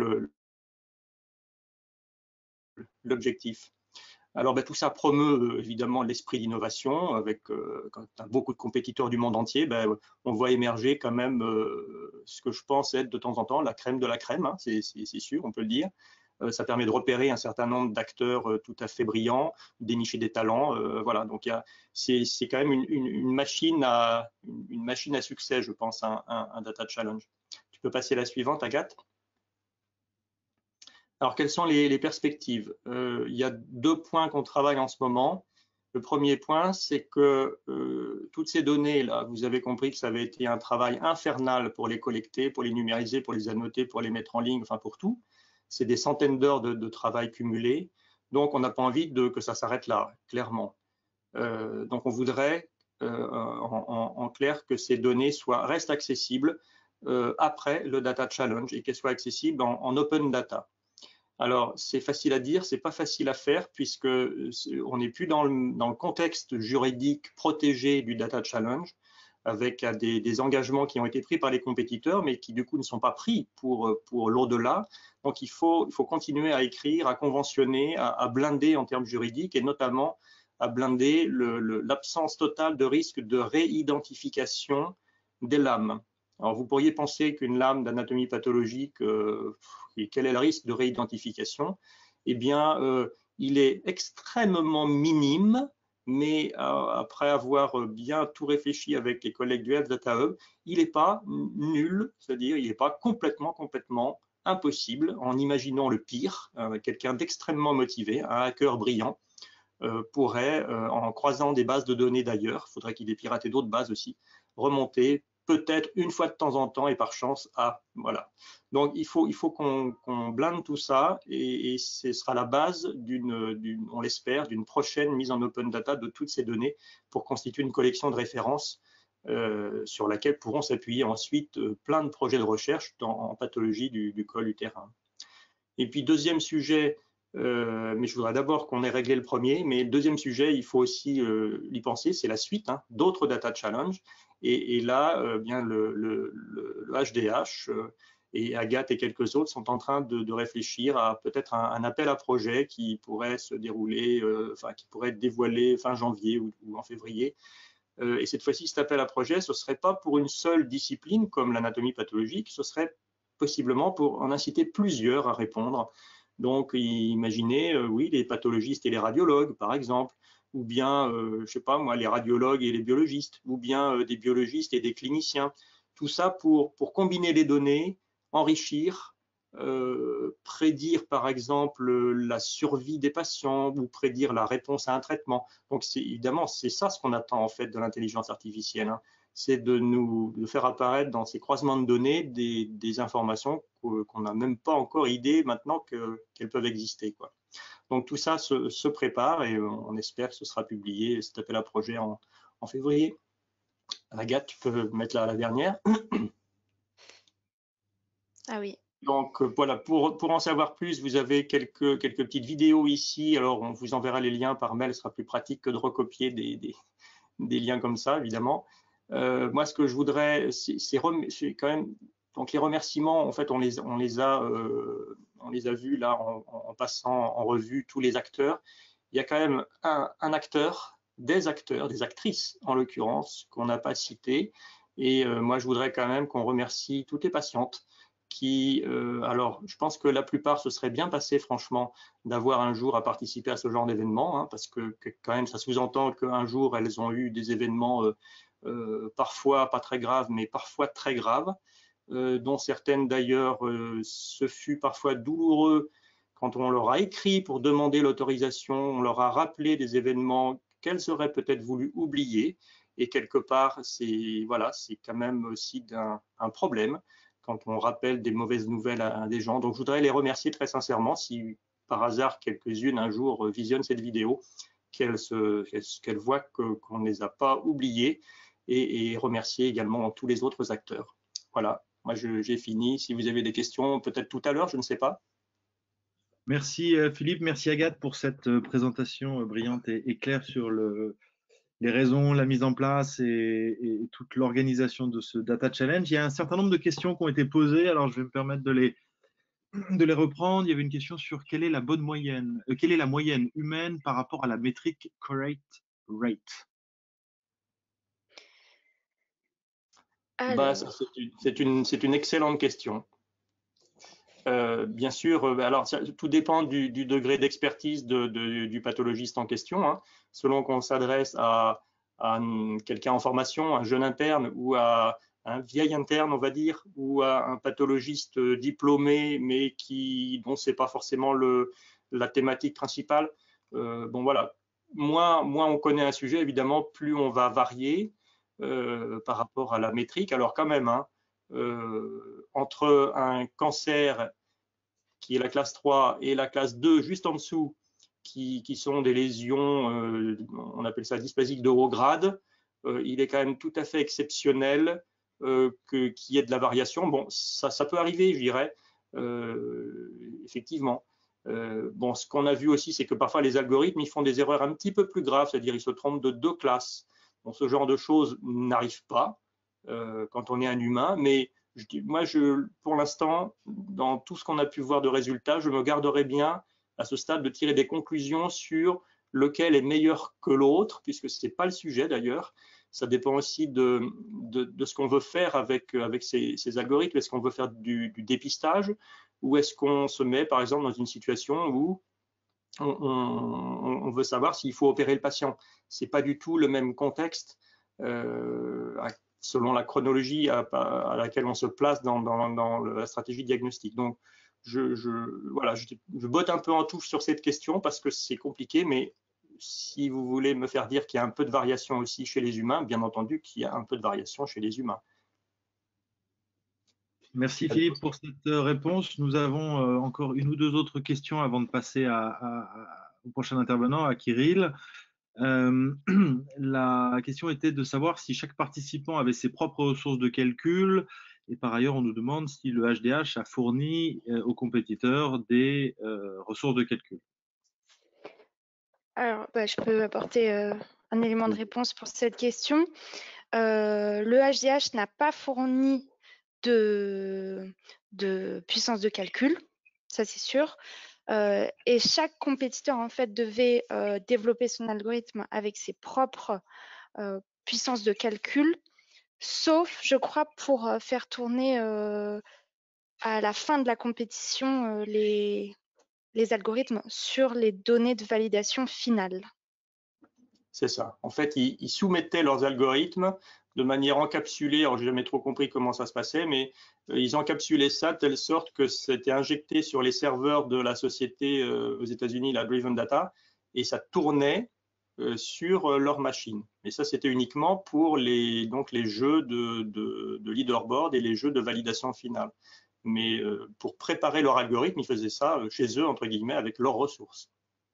l'objectif. Alors, ben, tout ça promeut euh, évidemment l'esprit d'innovation. Avec euh, quand on a beaucoup de compétiteurs du monde entier, ben, on voit émerger quand même euh, ce que je pense être de temps en temps la crème de la crème, hein, c'est sûr, on peut le dire. Euh, ça permet de repérer un certain nombre d'acteurs euh, tout à fait brillants, dénicher des talents. Euh, voilà, donc c'est quand même une, une, une, machine à, une machine à succès, je pense, un, un, un data challenge. Tu peux passer à la suivante, Agathe? Alors, quelles sont les, les perspectives? euh, Il y a deux points qu'on travaille en ce moment. Le premier point, c'est que euh, toutes ces données-là, vous avez compris que ça avait été un travail infernal pour les collecter, pour les numériser, pour les annoter, pour les mettre en ligne, enfin pour tout. C'est des centaines d'heures de, de travail cumulé. Donc, on n'a pas envie de, que ça s'arrête là, clairement. Euh, donc, on voudrait, euh, en, en, en clair, que ces données soient, restent accessibles euh, après le Data Challenge et qu'elles soient accessibles en, en open data. Alors, c'est facile à dire, c'est pas facile à faire, puisque on n'est plus dans le, dans le contexte juridique protégé du Data Challenge, avec des, des engagements qui ont été pris par les compétiteurs, mais qui du coup ne sont pas pris pour, pour l'au-delà. Donc, il faut, il faut continuer à écrire, à conventionner, à, à blinder en termes juridiques, et notamment à blinder l'absence totale de risque de réidentification des lames. Alors, vous pourriez penser qu'une lame d'anatomie pathologique, euh, et quel est le risque de réidentification? Eh bien, euh, il est extrêmement minime, mais euh, après avoir bien tout réfléchi avec les collègues du Health Data Hub, il n'est pas nul, c'est-à-dire il n'est pas complètement, complètement impossible, en imaginant le pire, euh, quelqu'un d'extrêmement motivé, un hacker brillant, euh, pourrait, euh, en croisant des bases de données d'ailleurs, il faudrait qu'il ait piraté d'autres bases aussi, remonter peut-être une fois de temps en temps et par chance à, voilà. Donc il faut, il faut qu'on qu'on blinde tout ça et, et ce sera la base d'une, on l'espère, d'une prochaine mise en open data de toutes ces données pour constituer une collection de références euh, sur laquelle pourront s'appuyer ensuite euh, plein de projets de recherche dans, en pathologie du, du col utérin. Et puis deuxième sujet, euh, mais je voudrais d'abord qu'on ait réglé le premier, mais le deuxième sujet, il faut aussi euh, y penser, c'est la suite, hein, d'autres data challenges. Et, et là, euh, bien le, le, le, le H D H euh, et Agathe et quelques autres sont en train de, de réfléchir à peut-être un, un appel à projet qui pourrait se dérouler, euh, enfin qui pourrait être dévoilé fin janvier ou, ou en février. Euh, et cette fois-ci, cet appel à projet, ce ne serait pas pour une seule discipline comme l'anatomie pathologique, ce serait possiblement pour en inciter plusieurs à répondre. Donc, imaginez, euh, oui, les pathologistes et les radiologues, par exemple, ou bien, euh, je ne sais pas moi, les radiologues et les biologistes, ou bien euh, des biologistes et des cliniciens. Tout ça pour, pour combiner les données, enrichir, euh, prédire, par exemple, la survie des patients ou prédire la réponse à un traitement. Donc, évidemment, c'est ça ce qu'on attend en fait de l'intelligence artificielle. Hein. C'est de nous de faire apparaître dans ces croisements de données des, des informations qu'on n'a même pas encore idée maintenant que, qu'elles peuvent exister, quoi. Donc tout ça se, se prépare et on espère que ce sera publié, cet appel à projet en, en février. Agathe, tu peux mettre là la dernière. Ah oui. Donc voilà, pour, pour en savoir plus, vous avez quelques, quelques petites vidéos ici. Alors on vous enverra les liens par mail, ce sera plus pratique que de recopier des, des, des liens comme ça, évidemment. Euh, moi, ce que je voudrais, c'est quand même, donc les remerciements, en fait, on les, on les a, euh, on les a vus là en, en passant en revue tous les acteurs. Il y a quand même un, un acteur, des acteurs, des actrices en l'occurrence, qu'on n'a pas cité. Et euh, moi, je voudrais quand même qu'on remercie toutes les patientes qui, euh, alors, je pense que la plupart se seraient bien passé, franchement, d'avoir un jour à participer à ce genre d'événement, hein, parce que, que quand même, ça sous-entend qu'un jour, elles ont eu des événements euh, euh, parfois pas très graves, mais parfois très graves, euh, dont certaines d'ailleurs, euh, ce fut parfois douloureux quand on leur a écrit pour demander l'autorisation, on leur a rappelé des événements qu'elles auraient peut-être voulu oublier. Et quelque part, c'est voilà, c'est quand même aussi un, un problème quand on rappelle des mauvaises nouvelles à, à des gens. Donc, je voudrais les remercier très sincèrement si par hasard quelques-unes un jour visionnent cette vidéo, qu'elles qu'elles voient qu'on ne les a pas oubliées, et, et remercier également tous les autres acteurs. Voilà, moi j'ai fini. Si vous avez des questions, peut-être tout à l'heure, je ne sais pas. Merci Philippe, merci Agathe pour cette présentation brillante et, et claire sur le, les raisons, la mise en place et, et toute l'organisation de ce Data Challenge. Il y a un certain nombre de questions qui ont été posées, alors je vais me permettre de les, de les reprendre. Il y avait une question sur quelle est la bonne moyenne, euh, quelle est la moyenne humaine par rapport à la métrique correct rate. Bah, c'est une, une, une excellente question. Euh, bien sûr, euh, alors ça, tout dépend du, du degré d'expertise de, de, du pathologiste en question. Hein. Selon qu'on s'adresse à, à quelqu'un en formation, un jeune interne ou à un vieil interne, on va dire, ou à un pathologiste diplômé, mais qui dont c'est pas forcément le, la thématique principale. Euh, bon voilà, moins, moins on connaît un sujet, évidemment, plus on va varier euh, par rapport à la métrique. Alors quand même, hein, euh, entre un cancer qui est la classe trois et la classe deux juste en dessous, qui, qui sont des lésions, euh, on appelle ça dysplasiques de haut grade, euh, il est quand même tout à fait exceptionnel euh, qu'il y ait de la variation. Bon, ça, ça peut arriver, je dirais, euh, effectivement. Euh, bon, ce qu'on a vu aussi, c'est que parfois les algorithmes, ils font des erreurs un petit peu plus graves, c'est-à-dire ils se trompent de deux classes. Bon, ce genre de choses n'arrive pas euh, quand on est un humain, mais je dis, moi, je, pour l'instant, dans tout ce qu'on a pu voir de résultats, je me garderai bien à ce stade de tirer des conclusions sur lequel est meilleur que l'autre, puisque ce n'est pas le sujet d'ailleurs. Ça dépend aussi de, de, de ce qu'on veut faire avec, avec ces, ces algorithmes. Est-ce qu'on veut faire du, du dépistage ou est-ce qu'on se met, par exemple, dans une situation où on, on, on veut savoir s'il faut opérer le patient? Ce n'est pas du tout le même contexte euh, selon la chronologie à, à laquelle on se place dans, dans, dans la stratégie diagnostique. Donc, je, je, voilà, je, je botte un peu en touche sur cette question parce que c'est compliqué, mais si vous voulez me faire dire qu'il y a un peu de variation aussi chez les humains, bien entendu qu'il y a un peu de variation chez les humains. Merci Philippe pour cette réponse. Nous avons euh, encore une ou deux autres questions avant de passer à, à, à, au prochain intervenant, à Kirill. Euh, la question était de savoir si chaque participant avait ses propres ressources de calcul, et par ailleurs on nous demande si le H D H a fourni euh, aux compétiteurs des euh, ressources de calcul. Alors, bah, je peux apporter euh, un élément de réponse pour cette question. Euh, le H D H n'a pas fourni de, de puissance de calcul, ça c'est sûr. Euh, et chaque compétiteur en fait devait euh, développer son algorithme avec ses propres euh, puissances de calcul, sauf, je crois, pour euh, faire tourner euh, à la fin de la compétition euh, les, les algorithmes sur les données de validation finale. C'est ça. En fait, ils, ils soumettaient leurs algorithmes de manière encapsulée. Alors, je n'ai jamais trop compris comment ça se passait, mais euh, ils encapsulaient ça de telle sorte que c'était injecté sur les serveurs de la société euh, aux États-Unis, la Driven Data, et ça tournait euh, sur euh, leur machine. Et ça, c'était uniquement pour les, donc, les jeux de, de, de leaderboard et les jeux de validation finale. Mais euh, pour préparer leur algorithme, ils faisaient ça chez eux, entre guillemets, avec leurs ressources.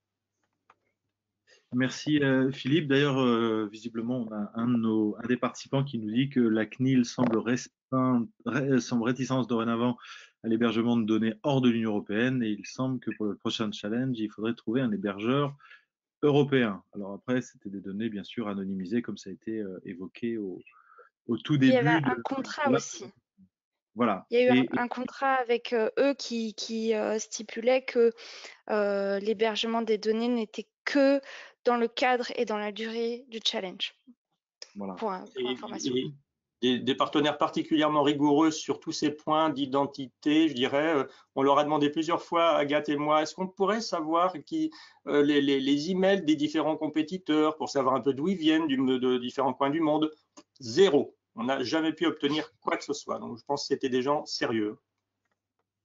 Merci euh, Philippe. D'ailleurs, euh, visiblement, on a un, de nos, un des participants qui nous dit que la C N I L semble, restreint, semble réticence dorénavant à l'hébergement de données hors de l'Union européenne et il semble que pour le prochain challenge, il faudrait trouver un hébergeur européen. Alors après, c'était des données bien sûr anonymisées comme ça a été euh, évoqué au, au tout début. Il y avait de, un contrat de aussi. Voilà. Il y a eu et, un, un contrat avec euh, eux qui, qui euh, stipulait que euh, l'hébergement des données n'était que dans le cadre et dans la durée du challenge. Voilà. Pour, pour et, information. Et des, des partenaires particulièrement rigoureux sur tous ces points d'identité, je dirais. On leur a demandé plusieurs fois, Agathe et moi, est-ce qu'on pourrait savoir qui, euh, les, les, les emails des différents compétiteurs pour savoir un peu d'où ils viennent, du, de, de différents coins du monde? Zéro. On n'a jamais pu obtenir quoi que ce soit. Donc, je pense que c'était des gens sérieux.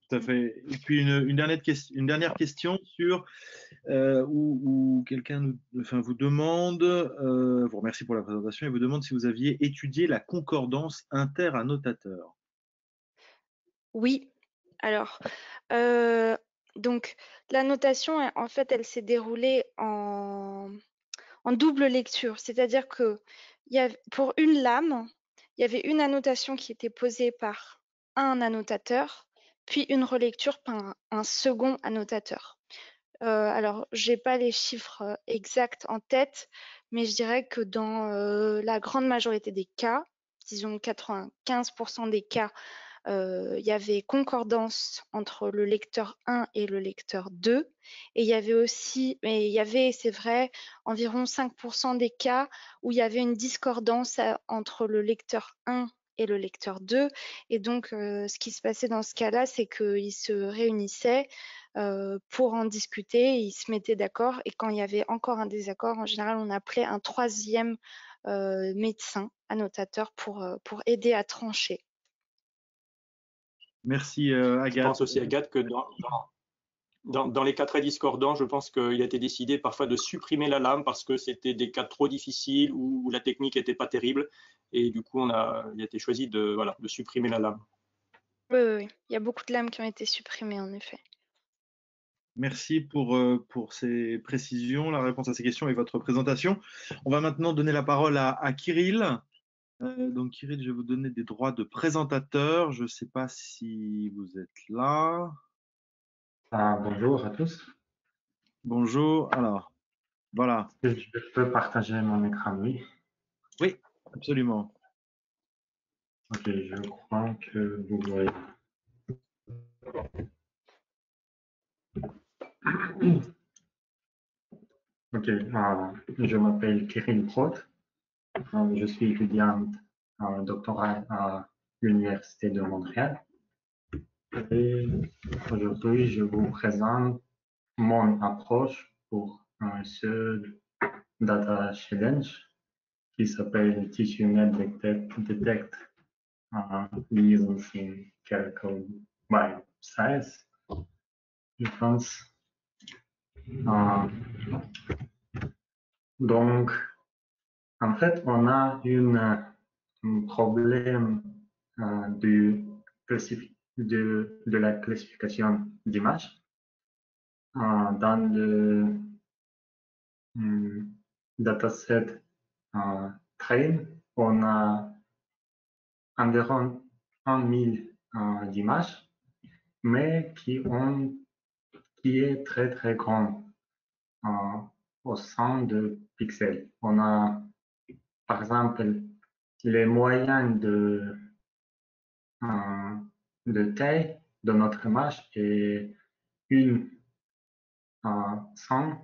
Tout à fait. Et puis une, une, dernière, question, une dernière question sur euh, où, où quelqu'un nous, enfin, vous demande, euh, vous remercie pour la présentation et vous demande si vous aviez étudié la concordance interannotateur. Oui. Alors, euh, donc la notation, en fait, elle s'est déroulée en, en double lecture, c'est-à-dire que il y a, pour une lame, il y avait une annotation qui était posée par un annotateur, puis une relecture par un, un second annotateur. Euh, alors, j'ai pas les chiffres exacts en tête, mais je dirais que dans euh, la grande majorité des cas, disons quatre-vingt-quinze pour cent des cas, euh, il y avait concordance entre le lecteur un et le lecteur deux. Et il y avait aussi, mais il y avait, c'est vrai, environ cinq pour cent des cas où il y avait une discordance entre le lecteur un et le lecteur deux. Et donc, euh, ce qui se passait dans ce cas-là, c'est qu'ils se réunissaient euh, pour en discuter, ils se mettaient d'accord. Et quand il y avait encore un désaccord, en général, on appelait un troisième euh, médecin, annotateur, pour, euh, pour aider à trancher. Merci euh, Agathe. Je pense aussi, Agathe, que dans, dans, dans les cas très discordants, je pense qu'il a été décidé parfois de supprimer la lame parce que c'était des cas trop difficiles ou, ou la technique n'était pas terrible. Et du coup, on a, il a été choisi de, voilà, de supprimer la lame. Oui, oui, oui, il y a beaucoup de lames qui ont été supprimées, en effet. Merci pour, euh, pour ces précisions, la réponse à ces questions et votre présentation. On va maintenant donner la parole à, à Kirill. Euh, donc Kirill, je vais vous donner des droits de présentateur. Je ne sais pas si vous êtes là. Ah, bonjour à tous. Bonjour. Alors, voilà. Je peux partager mon écran, oui? Oui, absolument. Ok, je crois que vous voyez. Ok, euh, je m'appelle Kirill Proth. Euh, je suis étudiante en doctorat à l'Université de Montréal. Et aujourd'hui, je vous présente mon approche pour euh, ce data challenge qui s'appelle TissueNet Detect, Detect uh, Lesions in Calico Bioscience, je pense. Uh, donc, en fait, on a une, un problème uh, de, de, de la classification d'images. Uh, dans le um, dataset uh, train, on a environ mille uh, d'images, mais qui, ont, qui est très très grand uh, au sein de pixels. On a, par exemple, les moyens de, uh, de taille de notre image est une uh, cent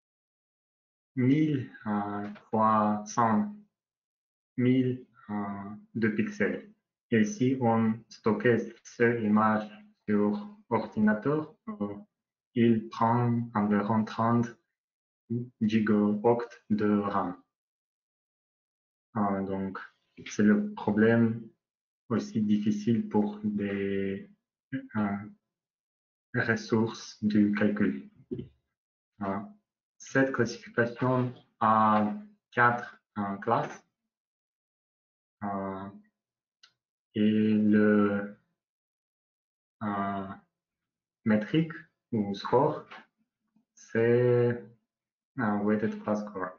mille uh, fois cent mille uh, de pixels. Et si on stockait cette image sur ordinateur, uh, il prend environ trente gigaoctets de RAM. Uh, donc, c'est le problème aussi difficile pour des uh, ressources du calcul. Uh, cette classification a quatre uh, classes. Uh, et le uh, métrique ou score, c'est un weighted class score.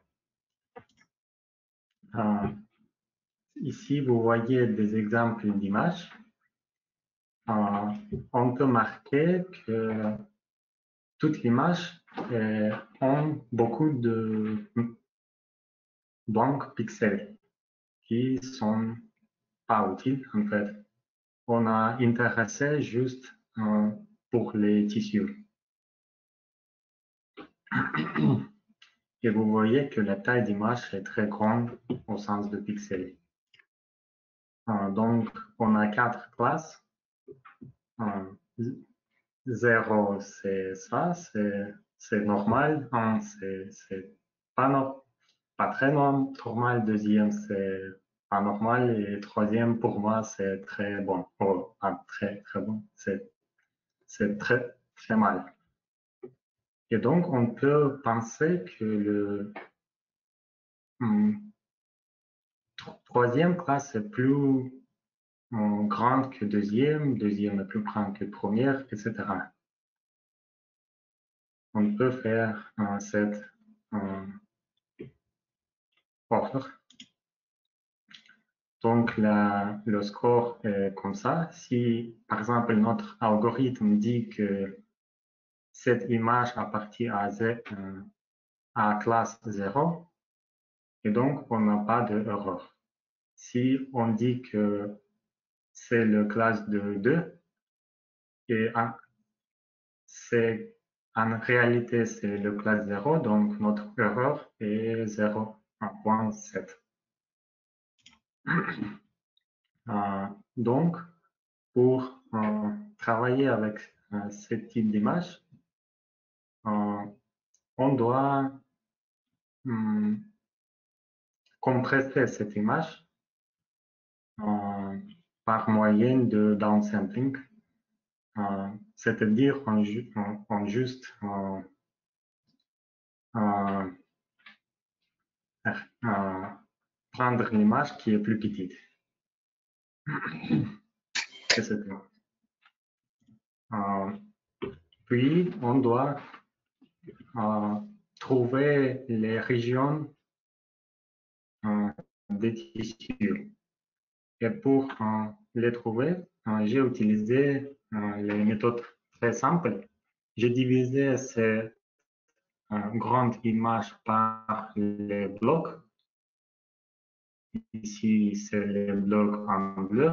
Uh, ici, vous voyez des exemples d'images. Uh, on peut marquer que toutes les images euh, ont beaucoup de blancs pixels qui sont pas utiles en fait. On a intéressé juste euh, pour les tissus. Et vous voyez que la taille d'image est très grande au sens de pixels. Euh, donc, on a quatre classes. Euh, zéro, c'est ça, c'est normal. un, c'est pas, no, pas très normal. Deuxième, c'est pas normal. Et troisième, pour moi, c'est très bon. Oh, pas très, très bon. C'est c'est très, très mal. Et donc, on peut penser que le hum, troisième classe est plus hum, grande que deuxième, deuxième est plus grande que première, et cetera. On peut faire euh, cette euh, ordre. Donc, la, le score est comme ça. Si, par exemple, notre algorithme dit que cette image appartient à, euh, à classe zéro, et donc on n'a pas d'erreur. Si on dit que c'est le classe de deux, et c'est en réalité c'est le classe zéro, donc notre erreur est zéro virgule sept. Euh, donc, pour euh, travailler avec euh, ce type d'image, euh, on doit hum, compresser cette image euh, par moyen de downsampling, euh, c'est-à-dire en, ju en, en juste euh, euh, euh, prendre l'image qui est plus petite. C'est tout. Euh, puis, on doit euh, trouver les régions euh, des tissus. Et pour euh, les trouver, euh, j'ai utilisé euh, les méthodes très simples. J'ai divisé ces euh, grandes images par les blocs. Ici, c'est les blocs en bleu.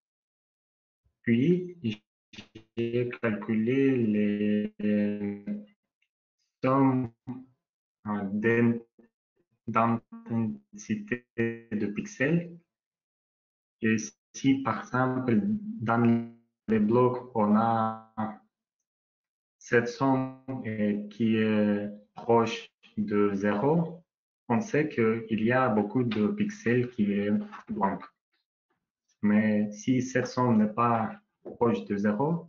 Puis, j'ai calculé les sommes euh, d'intensité de pixels. Et si, par exemple, dans les blocs, on a cette somme qui est proche de zéro, on sait qu'il y a beaucoup de pixels qui est blanc. Mais si cette somme n'est pas proche de zéro,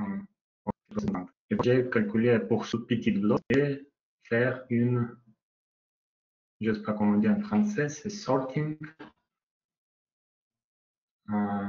j'ai calculé pour ce petit bloc et faire une, je ne sais pas comment dire en français, c'est sorting. Euh,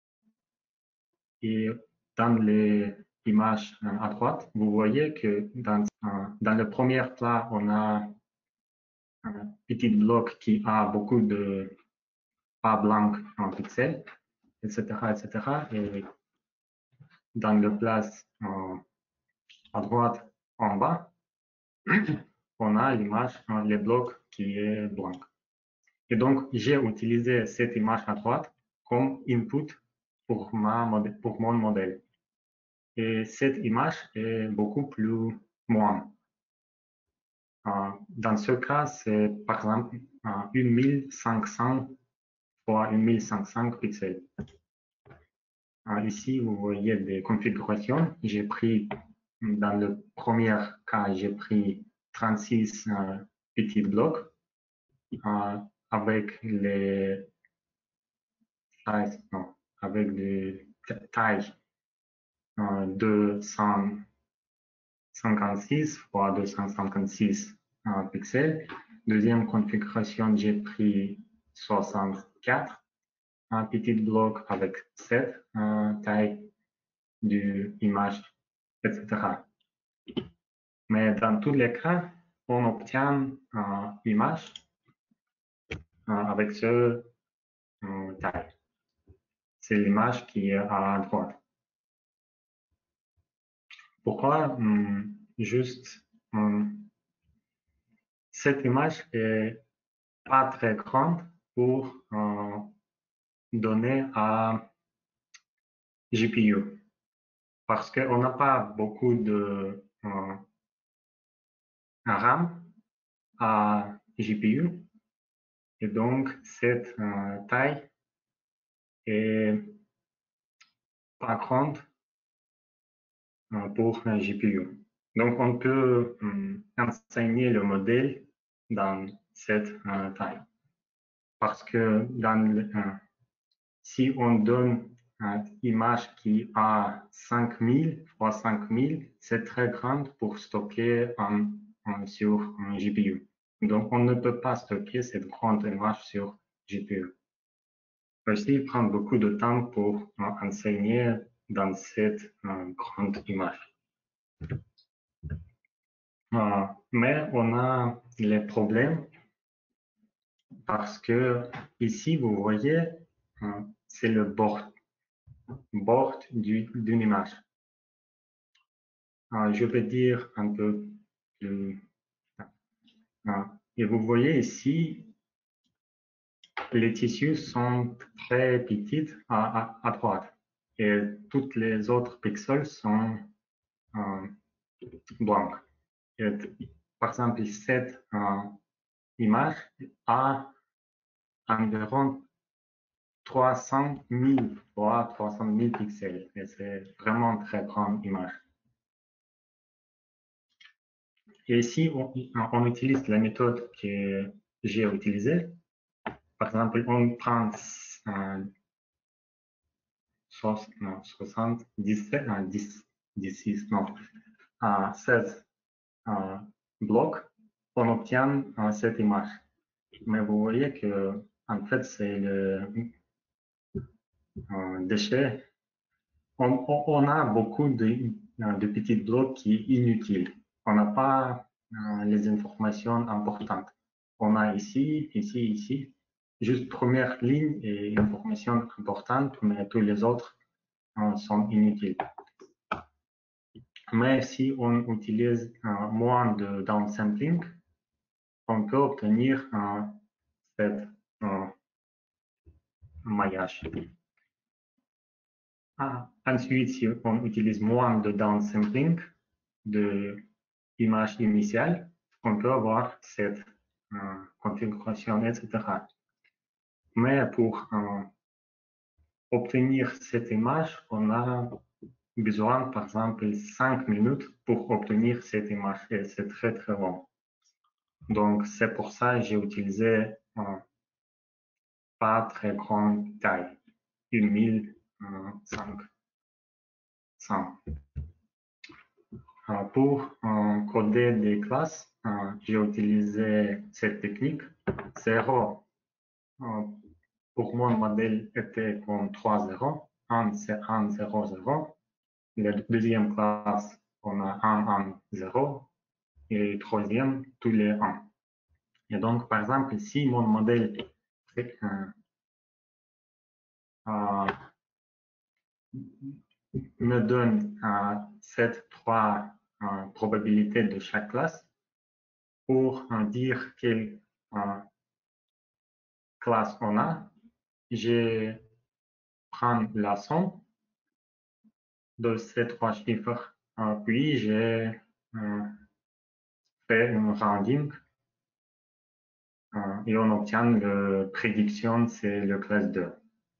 et dans les images à droite, vous voyez que dans, dans le premier plat, on a un petit bloc qui a beaucoup de pas blancs en pixels, et cetera, et cetera. Et dans le plat euh, à droite, en bas, on a l'image, les blocs qui est blanc. Et donc, j'ai utilisé cette image à droite comme input pour, ma, pour mon modèle. Et cette image est beaucoup plus moine. Euh, dans ce cas, c'est par exemple euh, mille cinq cents fois mille cinq cents pixels. Euh, ici, vous voyez des configurations. J'ai pris, dans le premier cas, j'ai pris trente-six euh, petits blocs euh, avec les tailles, non, avec les tailles euh, deux cent cinquante-six fois deux cent cinquante-six euh, pixels. Deuxième configuration, j'ai pris soixante-quatre, un petit bloc avec sept euh, tailles d'image, et cetera. Mais dans tous les cas, on obtient une image euh, avec ce euh, taille. C'est l'image qui est à droite. Pourquoi hum, juste hum, cette image est pas très grande pour euh, donner à G P U parce qu'on n'a pas beaucoup de euh, RAM à G P U et donc cette euh, taille est pas grande euh, pour un G P U. Donc on peut euh, enseigner le modèle dans cette euh, taille parce que dans le, euh, si on donne image qui a cinq mille fois cinq mille, c'est très grand pour stocker en, en, sur un G P U. Donc, on ne peut pas stocker cette grande image sur G P U. Aussi, il prend beaucoup de temps pour euh, enseigner dans cette euh, grande image. Euh, mais on a les problèmes parce que ici, vous voyez, euh, c'est le bord, bord d'une image. Euh, je vais dire un peu plus. Euh, et vous voyez ici, les tissus sont très petits à, à, à droite et tous les autres pixels sont euh, blancs. Et, par exemple, cette euh, image a environ trois cent mille fois trois cent mille pixels et c'est vraiment une très grande image. Et si on, on utilise la méthode que j'ai utilisée, par exemple, on prend euh, non, soixante-dix-sept, non, dix, dix-six, non, euh, seize euh, blocs, on obtient euh, cette image. Mais vous voyez que, en fait, c'est le euh, déchet. On, on, on a beaucoup de, de petits blocs qui sont inutiles. On n'a pas euh, les informations importantes. On a ici, ici, ici, juste première ligne et information importante, mais tous les autres euh, sont inutiles. Mais si on utilise euh, moins de downsampling, on peut obtenir euh, cet euh, maillage. Ah, ensuite, si on utilise moins de downsampling de l'image initiale, on peut avoir cette euh, configuration, et cetera. Mais pour euh, obtenir cette image, on a besoin, par exemple, cinq minutes pour obtenir cette image et c'est très très long. Donc, c'est pour ça que j'ai utilisé euh, pas très grande taille, une mille cinq cents. Euh, pour euh, coder des classes, euh, j'ai utilisé cette technique. zéro, euh, pour mon modèle était comme trois zéros. un, c'est un, zéro, zéro. La deuxième classe, on a un, un, zéro. Et le troisième, tous les un. Et donc, par exemple, si mon modèle est un, euh, me donne euh, cette trois euh, probabilités de chaque classe pour euh, dire quelle euh, classe on a. Je prends la somme de ces trois chiffres, euh, puis je euh, fais un rounding euh, et on obtient la prédiction, c'est le classe deux.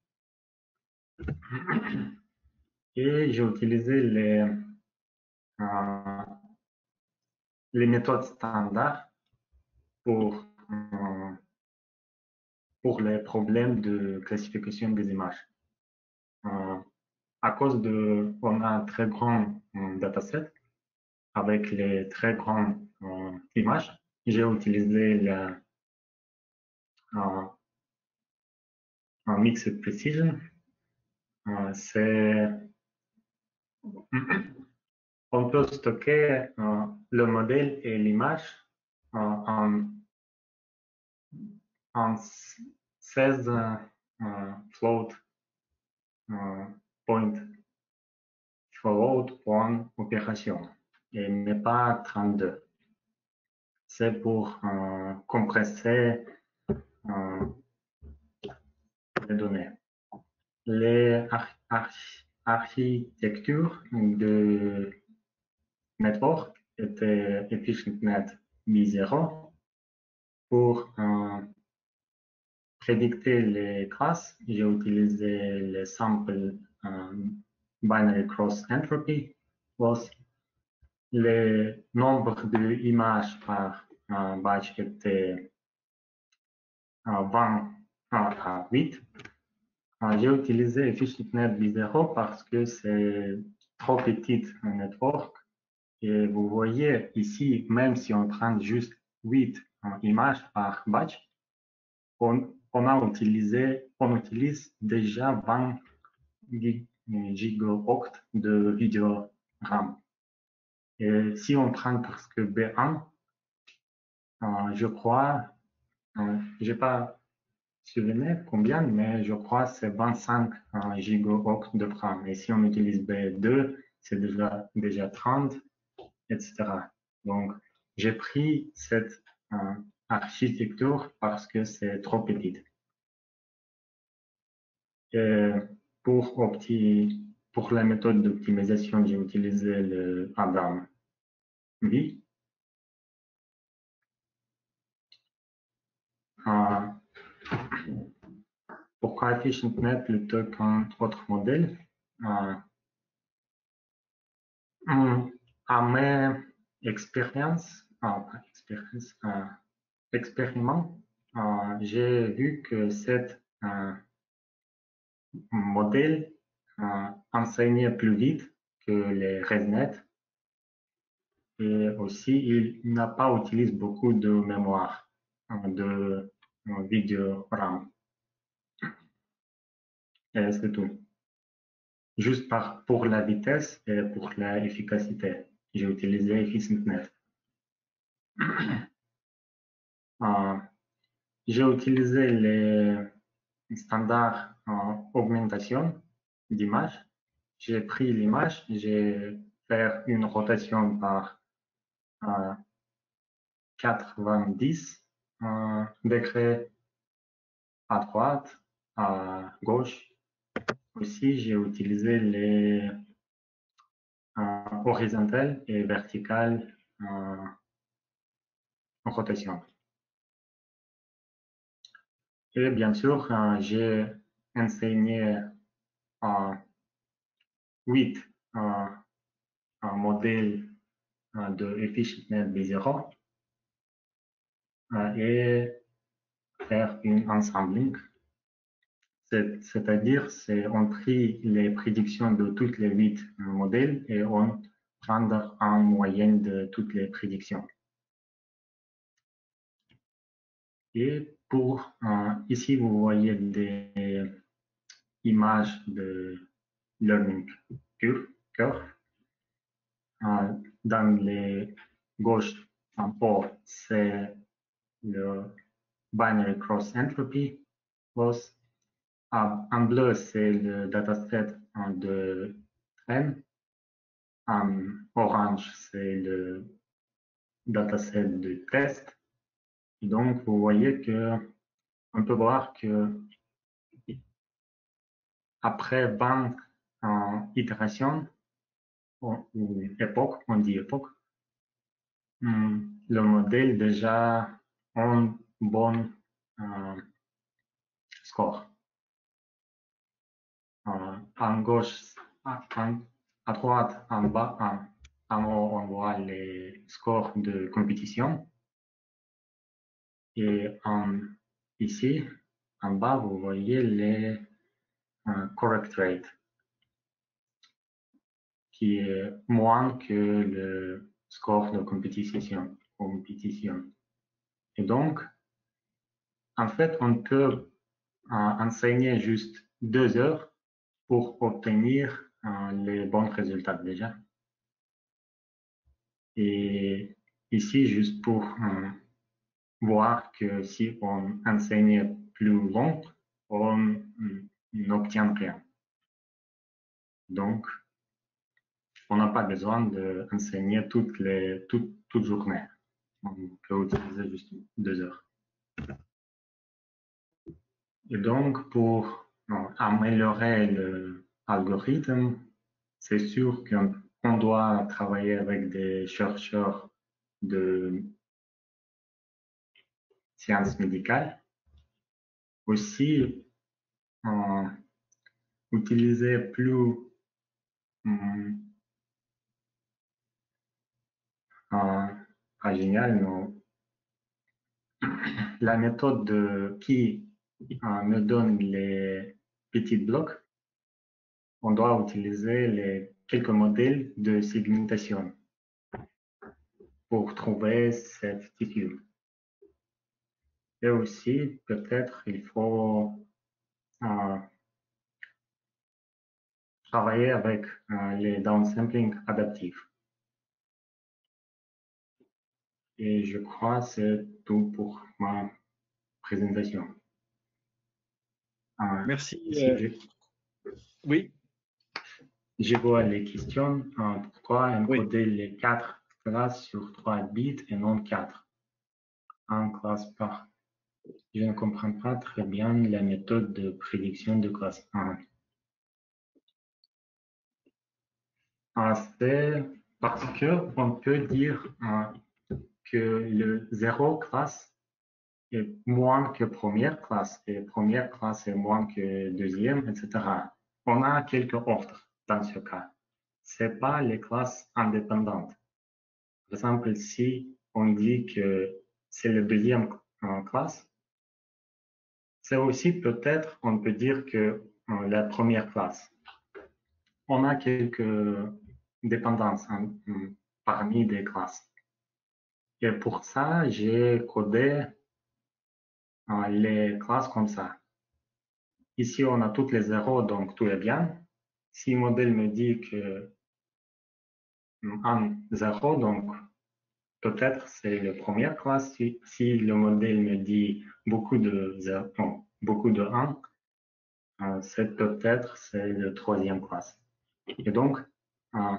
Et j'ai utilisé les Euh, les méthodes standards pour, euh, pour les problèmes de classification des images. Euh, à cause de, on a un très grand euh, dataset avec les très grandes euh, images, j'ai utilisé la euh, un mixed precision. Euh, c'est on peut stocker euh, le modèle et l'image euh, en, en seize euh, float euh, point float point opération et mais pas trente-deux. C'est pour euh, compresser euh, les données. Les arch arch architectures de network étaient EfficientNet B zéro pour euh, prédicter les classes. J'ai utilisé les samples euh, binary cross entropy loss. Le nombre d'images par euh, batch était euh, vingt à huit. Euh, J'ai utilisé EfficientNet V zéro parce que c'est trop petit un network. Et vous voyez ici, même si on prend juste huit euh, images par batch, on, on a utilisé, on utilise déjà vingt gigaoctets de vidéo RAM. Et si on prend parce que B un, euh, je crois, euh, j'ai pas souvenir combien, mais je crois que c'est vingt-cinq euh, gigaoctets de RAM. Et si on utilise B deux, c'est déjà, déjà trente, et cetera. Donc, j'ai pris cette euh, architecture parce que c'est trop petite. Et pour, opti pour la méthode d'optimisation, j'ai utilisé le Adam V. Euh, pourquoi EfficientNet plutôt qu'un autre modèle? Euh, à mes expériences, ah, pas expérience, euh, expériment, euh, j'ai vu que cet euh, modèle euh, enseignait plus vite que les ResNet et aussi il n'a pas utilisé beaucoup de mémoire euh, de euh, vidéo RAM. Et c'est tout. Juste par, pour la vitesse et pour l'efficacité, j'ai utilisé EfficientNet. Euh, j'ai utilisé les standards en augmentation d'image. J'ai pris l'image, j'ai fait une rotation par euh, quatre-vingt-dix euh, degrés à droite, à gauche. Aussi, j'ai utilisé les euh, horizontales et verticales euh, en rotation. Et bien sûr, euh, j'ai enseigné euh, huit euh, un modèle euh, de EfficientNet V zéro euh, et faire une ensembling. C'est-à-dire, c'est on prit les prédictions de toutes les huit modèles et on prend en moyenne de toutes les prédictions. Et pour, euh, ici, vous voyez des images de learning curve. curve. Euh, dans les gauches en haut, c'est le binary cross entropy loss. En bleu, c'est le dataset de train. En orange, c'est le dataset de test. Donc, vous voyez que on peut voir que après vingt euh, itérations, ou, ou époque, on dit époque, hum, le modèle déjà a un bon euh, score. Euh, en gauche, à, en, à droite, en bas, en, en haut, on voit les scores de compétition. Et en, ici, en bas, vous voyez les uh, correct rate, qui est moins que le score de compétition. compétition. Et donc, en fait, on peut uh, enseigner juste deux heures pour obtenir uh, les bons résultats déjà. Et ici, juste pour uh, voir que si on enseigne plus long, on n'obtient rien. Donc, on n'a pas besoin d'enseigner toutes les toute, toute journée. On peut utiliser juste deux heures. Et donc, pour non, améliorer l'algorithme, c'est sûr qu'on doit travailler avec des chercheurs de sciences médicales. Aussi, on utiliser plus hum, euh, pas génial, non. La méthode de, qui euh, me donne les petits blocs, on doit utiliser les quelques modèles de segmentation pour trouver cette T Q. Et aussi, peut-être, il faut euh, travailler avec euh, les downsampling adaptifs. Et je crois que c'est tout pour ma présentation. Euh, Merci. si euh, je, Oui, je vois les questions. Euh, pourquoi oui. encoder les quatre classes sur trois bits et non quatre? Un classe par. Je ne comprends pas très bien la méthode de prédiction de classe un. Euh, c'est parce qu'on peut dire euh, que le zéro classe est moins que première classe et première classe est moins que deuxième, et cetera. On a quelques ordres dans ce cas. Ce n'est pas les classes indépendantes. Par exemple, si on dit que c'est la deuxième euh, classe, c'est aussi peut-être, on peut dire que euh, la première classe. On a quelques dépendances hein, parmi des classes. Et pour ça, j'ai codé euh, les classes comme ça. Ici, on a toutes les zéros, donc tout est bien. Si le modèle me dit que un zéro, donc peut-être c'est la première classe. Si, si le modèle me dit beaucoup de zéro, non, beaucoup de un, euh, c'est peut-être c'est la troisième classe. Et donc, euh,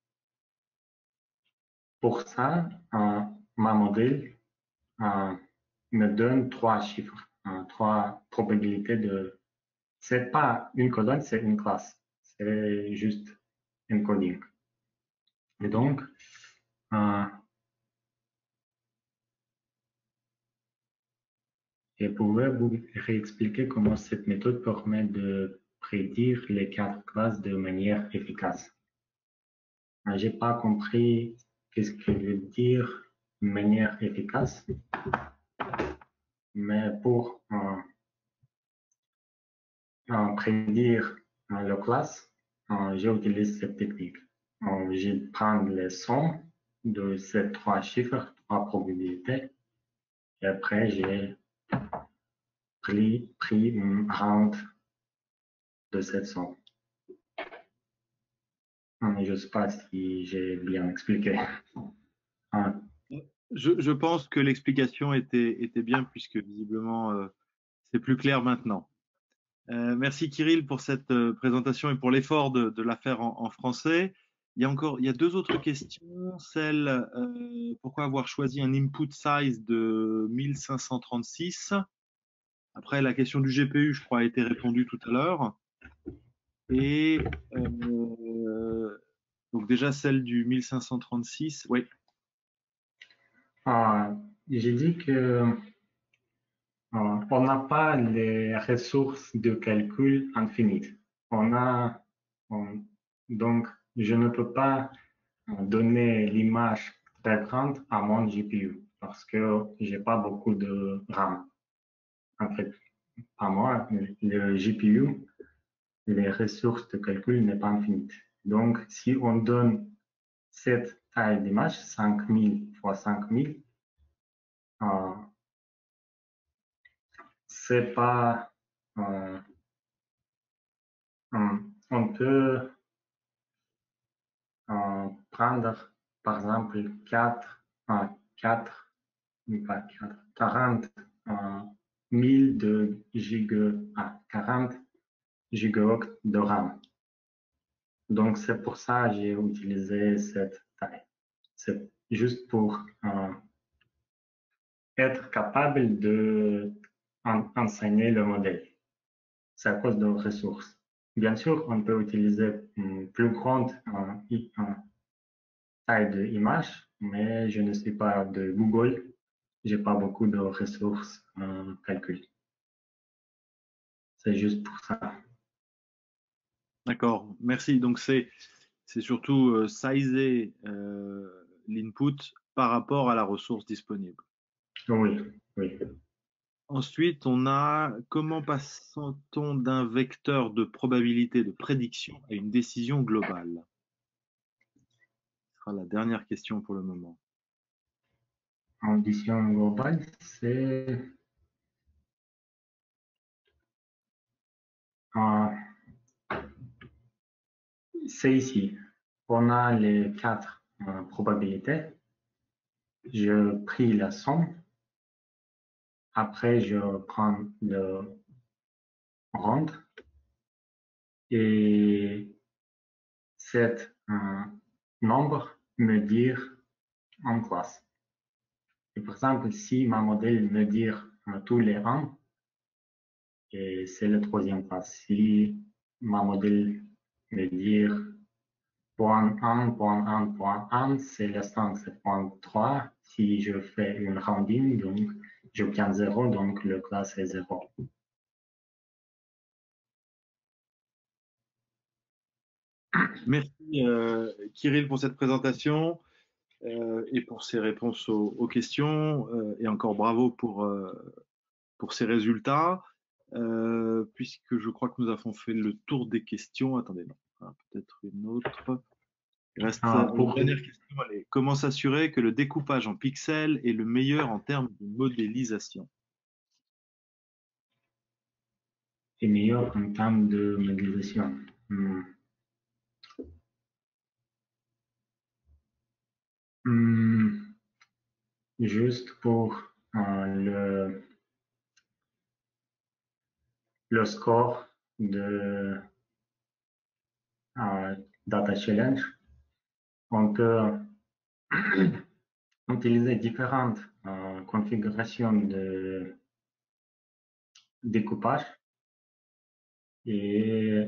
pour ça, euh, ma modèle euh, me donne trois chiffres, euh, trois probabilités de. C'est pas une colonne, c'est une classe. C'est juste un coding. Et donc, euh, je pourrais vous réexpliquer comment cette méthode permet de prédire les quatre classes de manière efficace. Euh, j'ai pas compris qu'est-ce que veut dire manière efficace, mais pour euh, euh, prédire euh, la classe, euh, j'utilise cette technique. Euh, je prends les sommes de ces trois chiffres, trois probabilités, et après j'ai pris, pris une rente de cette somme. Je ne sais pas si j'ai bien expliqué. Ah, Je, je pense que l'explication était, était bien puisque visiblement euh, c'est plus clair maintenant. Euh, merci Kirill pour cette euh, présentation et pour l'effort de, de la faire en, en français. Il y a encore, il y a deux autres questions. Celle, euh, pourquoi avoir choisi un input size de mille cinq cent trente-six? Après, la question du G P U, je crois, a été répondue tout à l'heure. Et euh, donc déjà celle du mille cinq cent trente-six, oui. ah, j'ai dit que ah, on n'a pas les ressources de calcul infinies. On a on- donc je ne peux pas donner l'image très grande à mon G P U parce que j'ai pas beaucoup de RAM. En fait, à moi, le G P U, les ressources de calcul n'est pas infinite. Donc, si on donne cette taille d'image, cinq mille fois cinq mille, euh, c'est pas, euh, on peut euh, prendre, par exemple, quatre, euh, quatre, pas quatre, quarante euh, mille de giga, ah, quarante gigaoctets de RAM. Donc, c'est pour ça que j'ai utilisé cette taille. C'est juste pour euh, être capable de en, enseigner le modèle. C'est à cause de ressources. Bien sûr, on peut utiliser une plus grande euh, taille d'image, mais je ne suis pas de Google. J'ai pas beaucoup de ressources en calcul. C'est juste pour ça. D'accord, merci. Donc c'est c'est surtout euh, sizer euh, l'input par rapport à la ressource disponible. Oui, oui. Ensuite, on a comment passe-t-on d'un vecteur de probabilité de prédiction à une décision globale? Ce sera la dernière question pour le moment. En décision globale, c'est euh, c'est ici. On a les quatre euh, probabilités. Je pris la somme. Après, je prends le rond. Et cet euh, nombre me dire en classe. Et par exemple, si ma modèle me dit euh, tous les un, et c'est le troisième classe. Si ma modèle me dit point un, point un, point un, c'est le cinq, c'est point trois. Si je fais une rounding, donc j'obtiens zéro, donc le classe est zéro. Merci euh, Kirill pour cette présentation euh, et pour ces réponses aux, aux questions. Euh, et encore bravo pour, euh, pour ces résultats. Euh, puisque je crois que nous avons fait le tour des questions. Attendez, non, hein, peut-être une autre. Il reste Ah, une pour dernière question. Allez. Comment s'assurer que le découpage en pixels est le meilleur en termes de modélisation? c'est meilleur en termes de modélisation. Hmm. Hmm. Juste pour euh, le, le score de euh, Data Challenge, on peut utiliser différentes euh, configurations de découpage et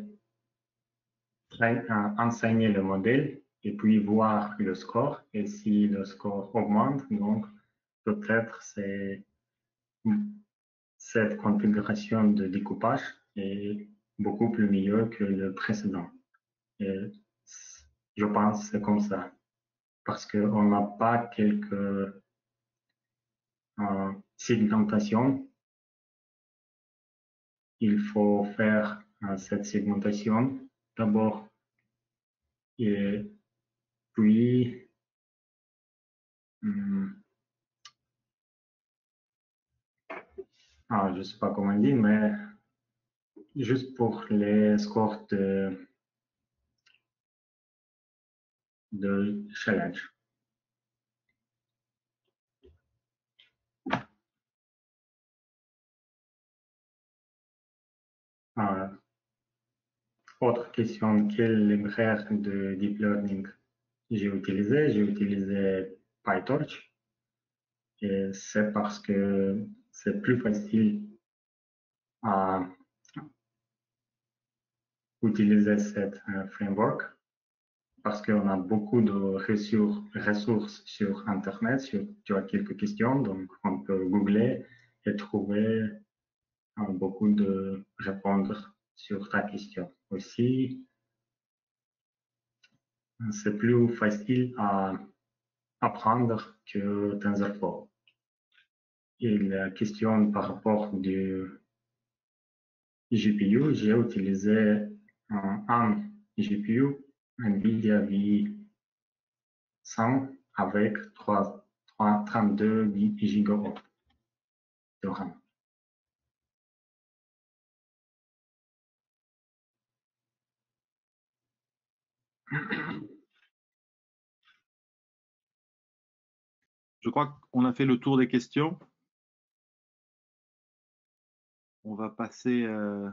euh, enseigner le modèle et puis voir le score. Et si le score augmente, donc peut-être c'est cette configuration de découpage est beaucoup plus meilleure que le précédent. Et je pense que c'est comme ça. Parce qu'on n'a pas quelques euh, segmentations. Il faut faire euh, cette segmentation d'abord et puis hum, ah, je ne sais pas comment dire, mais juste pour les scores de, de challenge. Ah, autre question, quel libraire de deep learning j'ai utilisé? J'ai utilisé PyTorch et c'est parce que c'est plus facile à utiliser cette euh, framework parce qu'on a beaucoup de ressources, ressources sur Internet, sur, tu as quelques questions, donc on peut googler et trouver euh, beaucoup de répondre sur ta question. Aussi, c'est plus facile à apprendre que TensorFlow. Et la question par rapport du G P U, j'ai utilisé un, un G P U, NVIDIA V cent avec trois, trois, trente-deux gigaoctets de RAM. Je crois qu'on a fait le tour des questions. On va passer euh,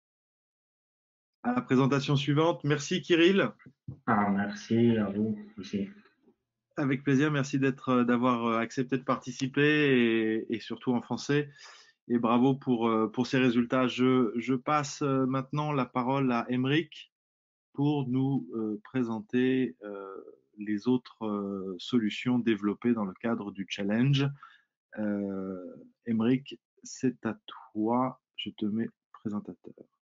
à la présentation suivante. Merci Kirill. Ah, merci à vous aussi. Avec plaisir, merci d'être, d'avoir accepté de participer et, et surtout en français. Et bravo pour, pour ces résultats. Je, je passe maintenant la parole à Emeric pour nous euh, présenter euh, les autres euh, solutions développées dans le cadre du challenge. Euh, Emeric, c'est à toi. Je te mets présentateur.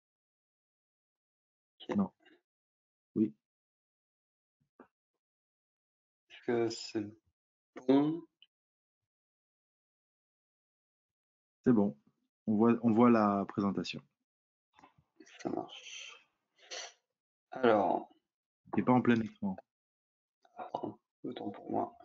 Okay. Non. Oui. Est-ce que c'est bon? C'est bon. on voit, on voit la présentation. Ça marche. Alors, t'es pas en plein écran. ah, pardon, autant pour moi.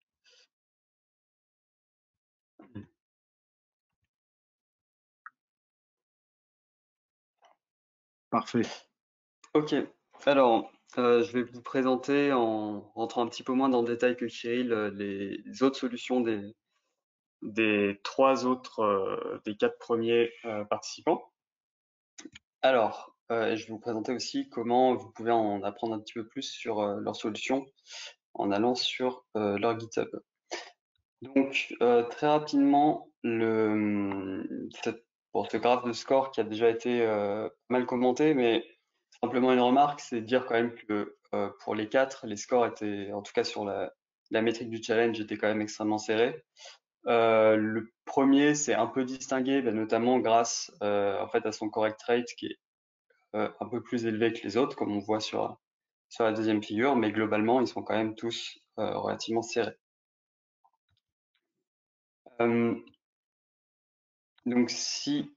Parfait. Ok, alors euh, je vais vous présenter en rentrant un petit peu moins dans le détail que Kirill euh, les, les autres solutions des, des trois autres, euh, des quatre premiers euh, participants. Alors, euh, je vais vous présenter aussi comment vous pouvez en apprendre un petit peu plus sur euh, leurs solutions en allant sur euh, leur GitHub. Donc, euh, très rapidement, le, cette, bon, ce graphe de score qui a déjà été euh, mal commenté, mais simplement une remarque, c'est de dire quand même que euh, pour les quatre, les scores étaient, en tout cas sur la, la métrique du challenge, étaient quand même extrêmement serrés. Euh, le premier, c'est un peu distingué, ben, notamment grâce euh, en fait à son correct rate qui est euh, un peu plus élevé que les autres, comme on voit sur sur la deuxième figure, mais globalement, ils sont quand même tous euh, relativement serrés. Euh, donc si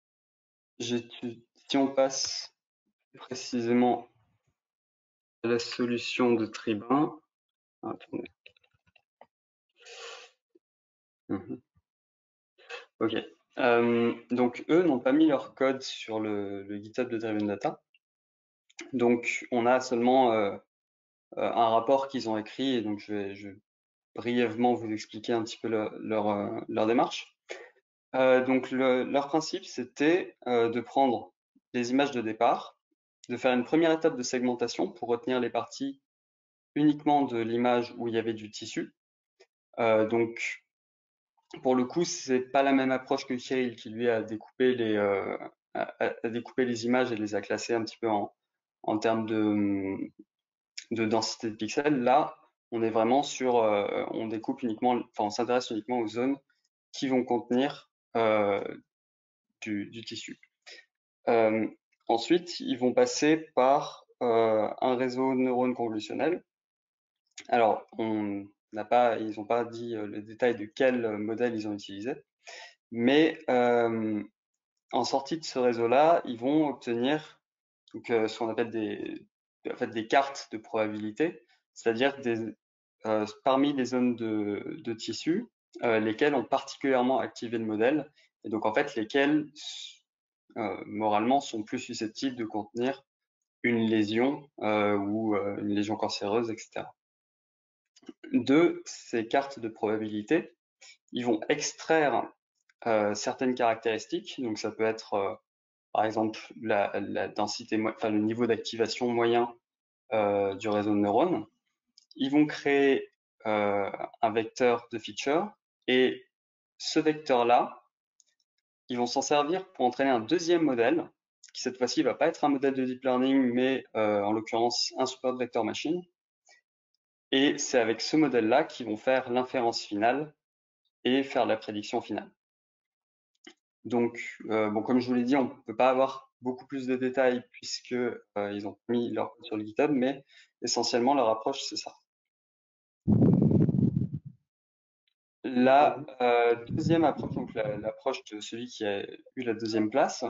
si on passe précisément à la solution de Tribun, attendez. Mmh. Ok. Euh, donc eux n'ont pas mis leur code sur le, le GitHub de Driven Data. Donc on a seulement euh, un rapport qu'ils ont écrit, et donc je vais, je vais brièvement vous expliquer un petit peu le, leur, euh, leur démarche. Euh, donc le, leur principe, c'était euh, de prendre les images de départ, de faire une première étape de segmentation pour retenir les parties uniquement de l'image où il y avait du tissu. Euh, donc pour le coup, c'est pas la même approche que Kirill qui lui a découpé les euh, a, a découpé les images et les a classées un petit peu en, en termes de, de densité de pixels. Là, on est vraiment sur, euh, on découpe uniquement, enfin on s'intéresse uniquement aux zones qui vont contenir euh, du, du tissu. Euh, ensuite, ils vont passer par euh, un réseau de neurones convolutionnels. Alors, on n'a pas, ils n'ont pas dit euh, le détail de quel modèle ils ont utilisé, mais euh, en sortie de ce réseau-là, ils vont obtenir donc, euh, ce qu'on appelle des, en fait, des cartes de probabilité, c'est-à-dire des, euh, parmi les zones de, de tissu, euh, lesquelles ont particulièrement activé le modèle, et donc en fait lesquelles euh, moralement sont plus susceptibles de contenir une lésion euh, ou euh, une lésion cancéreuse, et cetera. De ces cartes de probabilité, ils vont extraire euh, certaines caractéristiques, donc ça peut être euh, par exemple la, la densité, enfin le niveau d'activation moyen euh, du réseau de neurones. Ils vont créer euh, un vecteur de feature et ce vecteur-là, ils vont s'en servir pour entraîner un deuxième modèle qui cette fois-ci va pas être un modèle de deep learning, mais euh, en l'occurrence un support vector machine. Et c'est avec ce modèle-là qu'ils vont faire l'inférence finale et faire la prédiction finale. Donc, euh, bon, comme je vous l'ai dit, on ne peut pas avoir beaucoup plus de détails puisque euh, ils ont mis leur code sur le GitHub, mais essentiellement leur approche c'est ça. La euh, deuxième approche, donc l'approche de celui qui a eu la deuxième place,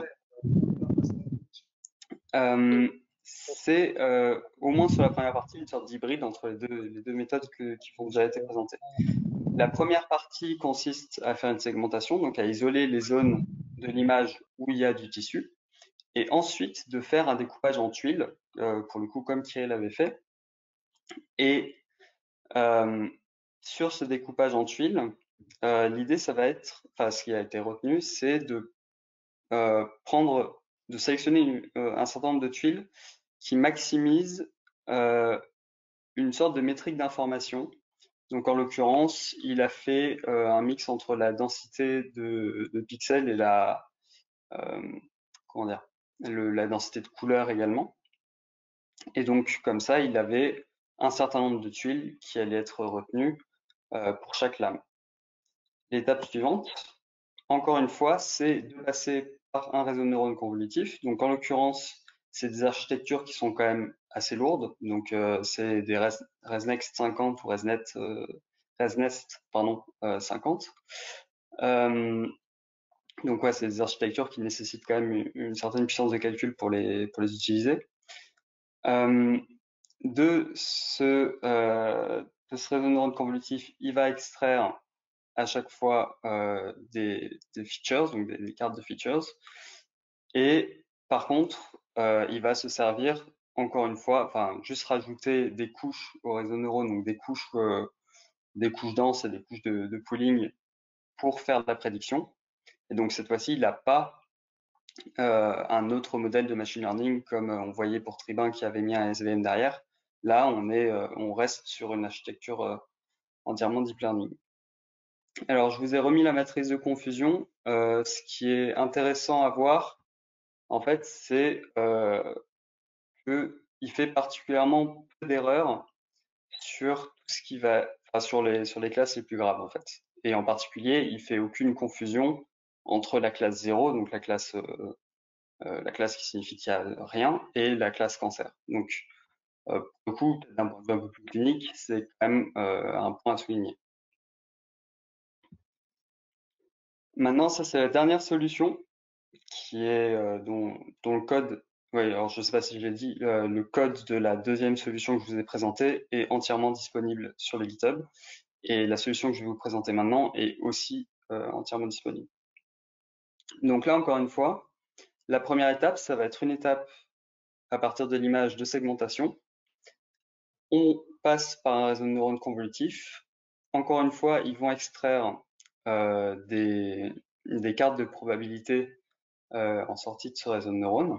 euh, c'est euh, au moins sur la première partie une sorte d'hybride entre les deux, les deux méthodes que, qui ont déjà été présentées. La première partie consiste à faire une segmentation, donc à isoler les zones de l'image où il y a du tissu, et ensuite de faire un découpage en tuiles, euh, pour le coup comme Kirill avait fait. Et euh, sur ce découpage en tuiles, euh, l'idée ça va être, enfin ce qui a été retenu, c'est de euh, prendre, de sélectionner une, euh, un certain nombre de tuiles qui maximisent euh, une sorte de métrique d'information. Donc en l'occurrence, il a fait euh, un mix entre la densité de, de pixels et la euh, comment dire, le, la densité de couleurs également. Et donc comme ça, il avait un certain nombre de tuiles qui allaient être retenues euh, pour chaque lame. L'étape suivante, encore une fois, c'est de passer par un réseau de neurones convolutifs. Donc en l'occurrence, c'est des architectures qui sont quand même assez lourdes. Donc euh, c'est des Res ResNext cinquante ou ResNet, euh, ResNest pardon, euh, cinquante. Euh, Donc ouais, c'est des architectures qui nécessitent quand même une, une certaine puissance de calcul pour les, pour les utiliser. Euh, de, ce, euh, de ce réseau de neurones convolutif, il va extraire à chaque fois euh, des, des features, donc des, des cartes de features. Et par contre, euh, il va se servir, encore une fois, enfin, juste rajouter des couches au réseau de neurones, donc des couches, euh, des couches denses et des couches de, de pooling pour faire de la prédiction. Et donc, cette fois-ci, il n'a pas euh, un autre modèle de machine learning comme on voyait pour Tribin qui avait mis un S V M derrière. Là, on, est, euh, on reste sur une architecture euh, entièrement deep learning. Alors, je vous ai remis la matrice de confusion. Euh, ce qui est intéressant à voir, en fait, c'est euh, qu'il fait particulièrement peu d'erreurs sur tout ce qui va, enfin, sur les sur les classes les plus graves, en fait. Et en particulier, il fait aucune confusion entre la classe zéro, donc la classe euh, euh, la classe qui signifie qu'il n'y a rien, et la classe cancer. Donc, euh, pour le coup, d'un point de vue un peu plus clinique, c'est quand même euh, un point à souligner. Maintenant, ça c'est la dernière solution qui est euh, dont, dont le code, oui, alors je ne sais pas si je l'ai dit, euh, le code de la deuxième solution que je vous ai présentée est entièrement disponible sur le GitHub, et la solution que je vais vous présenter maintenant est aussi euh, entièrement disponible. Donc là, encore une fois, la première étape, ça va être une étape à partir de l'image de segmentation. On passe par un réseau de neurones convolutif. Encore une fois, ils vont extraire euh, des, des cartes de probabilité euh, en sortie de ce réseau de neurones.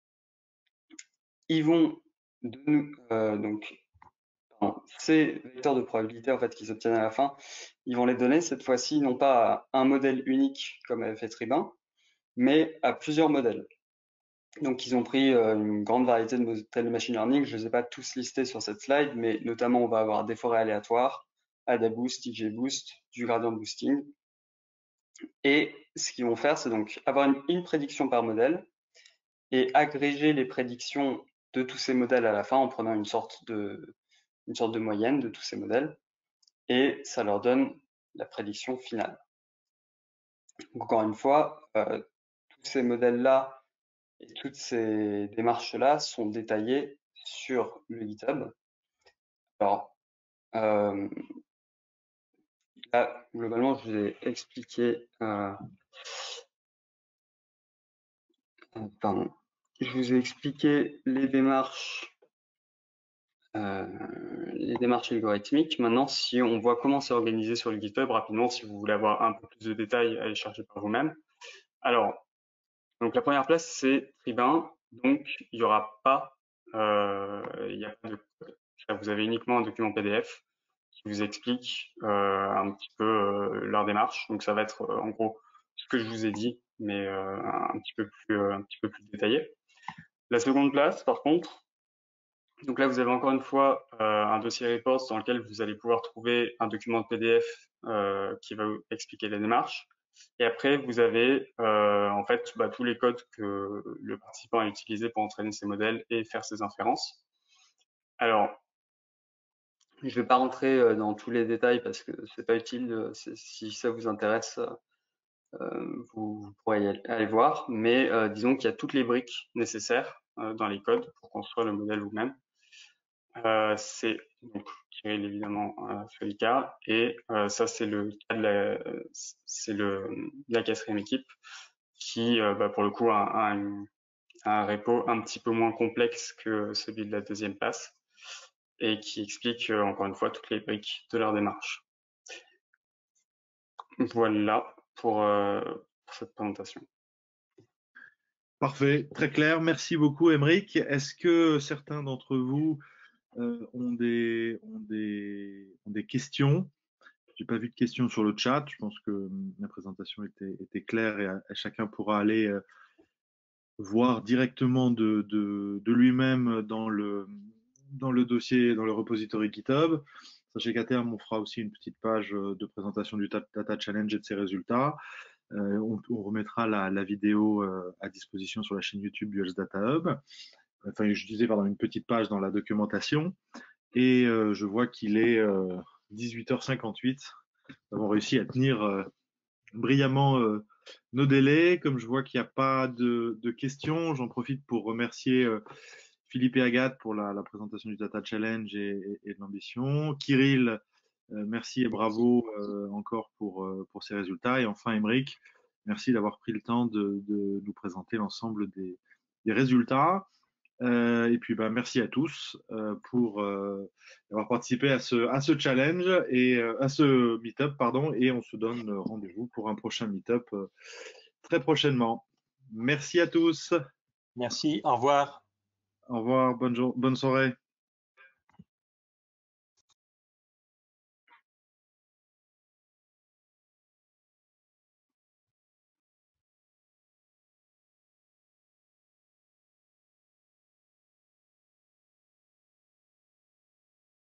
Ils vont de, euh, donc pardon, ces vecteurs de probabilité en fait qu'ils obtiennent à la fin, ils vont les donner cette fois-ci non pas à un modèle unique comme avait fait Tribin, mais à plusieurs modèles. Donc, ils ont pris euh, une grande variété de modèles de machine learning. Je ne les ai pas tous listés sur cette slide, mais notamment, on va avoir des forêts aléatoires, AdaBoost, XGBoost, du gradient boosting. Et ce qu'ils vont faire, c'est donc avoir une, une prédiction par modèle et agréger les prédictions de tous ces modèles à la fin en prenant une sorte de, une sorte de moyenne de tous ces modèles. Et ça leur donne la prédiction finale. Donc, encore une fois, euh, tous ces modèles-là et toutes ces démarches-là sont détaillées sur le GitHub. Alors, euh, là, globalement, je vous ai expliqué, euh, pardon, je vous ai expliqué les démarches, euh, les démarches algorithmiques. Maintenant, si on voit comment c'est organisé sur le GitHub, rapidement, si vous voulez avoir un peu plus de détails, allez chercher par vous-même. Alors, donc la première place, c'est Tribin. Donc, il n'y aura pas, euh, il y a pas de, vous avez uniquement un document P D F qui vous explique euh, un petit peu euh, leur démarche. Donc, ça va être euh, en gros ce que je vous ai dit, mais euh, un petit peu plus, euh, un petit peu plus détaillé. La seconde place, par contre, donc là, vous avez encore une fois euh, un dossier reports dans lequel vous allez pouvoir trouver un document de P D F euh, qui va vous expliquer les démarches. Et après, vous avez euh, en fait bah, tous les codes que le participant a utilisés pour entraîner ses modèles et faire ses inférences. Alors, je ne vais pas rentrer dans tous les détails parce que c'est pas utile. Si ça vous intéresse, euh, vous, vous pourrez aller voir. Mais euh, disons qu'il y a toutes les briques nécessaires euh, dans les codes pour construire le modèle vous-même. Euh, c'est donc Kirill évidemment euh, Felika et euh, ça c'est le cas de la, c'est le la quatrième équipe qui euh, bah, pour le coup a, a, un, a un repo un petit peu moins complexe que celui de la deuxième place et qui explique euh, encore une fois toutes les briques de leur démarche. Voilà pour, euh, pour cette présentation. Parfait, très clair. Merci beaucoup, Émeric. Est-ce que certains d'entre vous euh, ont, des, ont, des, ont des questions? J'ai pas vu de questions sur le chat. Je pense que ma présentation était, était claire et à, à chacun pourra aller euh, voir directement de, de, de lui-même dans le, dans le dossier, dans le repository GitHub. Sachez qu'à terme, on fera aussi une petite page de présentation du Data Challenge et de ses résultats. Euh, on, on remettra la, la vidéo euh, à disposition sur la chaîne YouTube du Health Data Hub. Enfin, je disais, pardon, une petite page dans la documentation. Et euh, je vois qu'il est euh, dix-huit heures cinquante-huit. Nous avons réussi à tenir euh, brillamment euh, nos délais. Comme je vois qu'il n'y a pas de, de questions, j'en profite pour remercier euh, Philippe et Agathe pour la, la présentation du Data Challenge et, et, et de l'ambition. Kirill, euh, merci et bravo euh, encore pour, euh, pour ces résultats. Et enfin, Émeric, merci d'avoir pris le temps de, de nous présenter l'ensemble des, des résultats. Euh, et puis, bah, merci à tous euh, pour euh, avoir participé à ce, à ce challenge et euh, à ce meet-up, pardon. Et on se donne rendez-vous pour un prochain meet-up euh, très prochainement. Merci à tous. Merci, au revoir. Au revoir, bonne, jour, bonne soirée.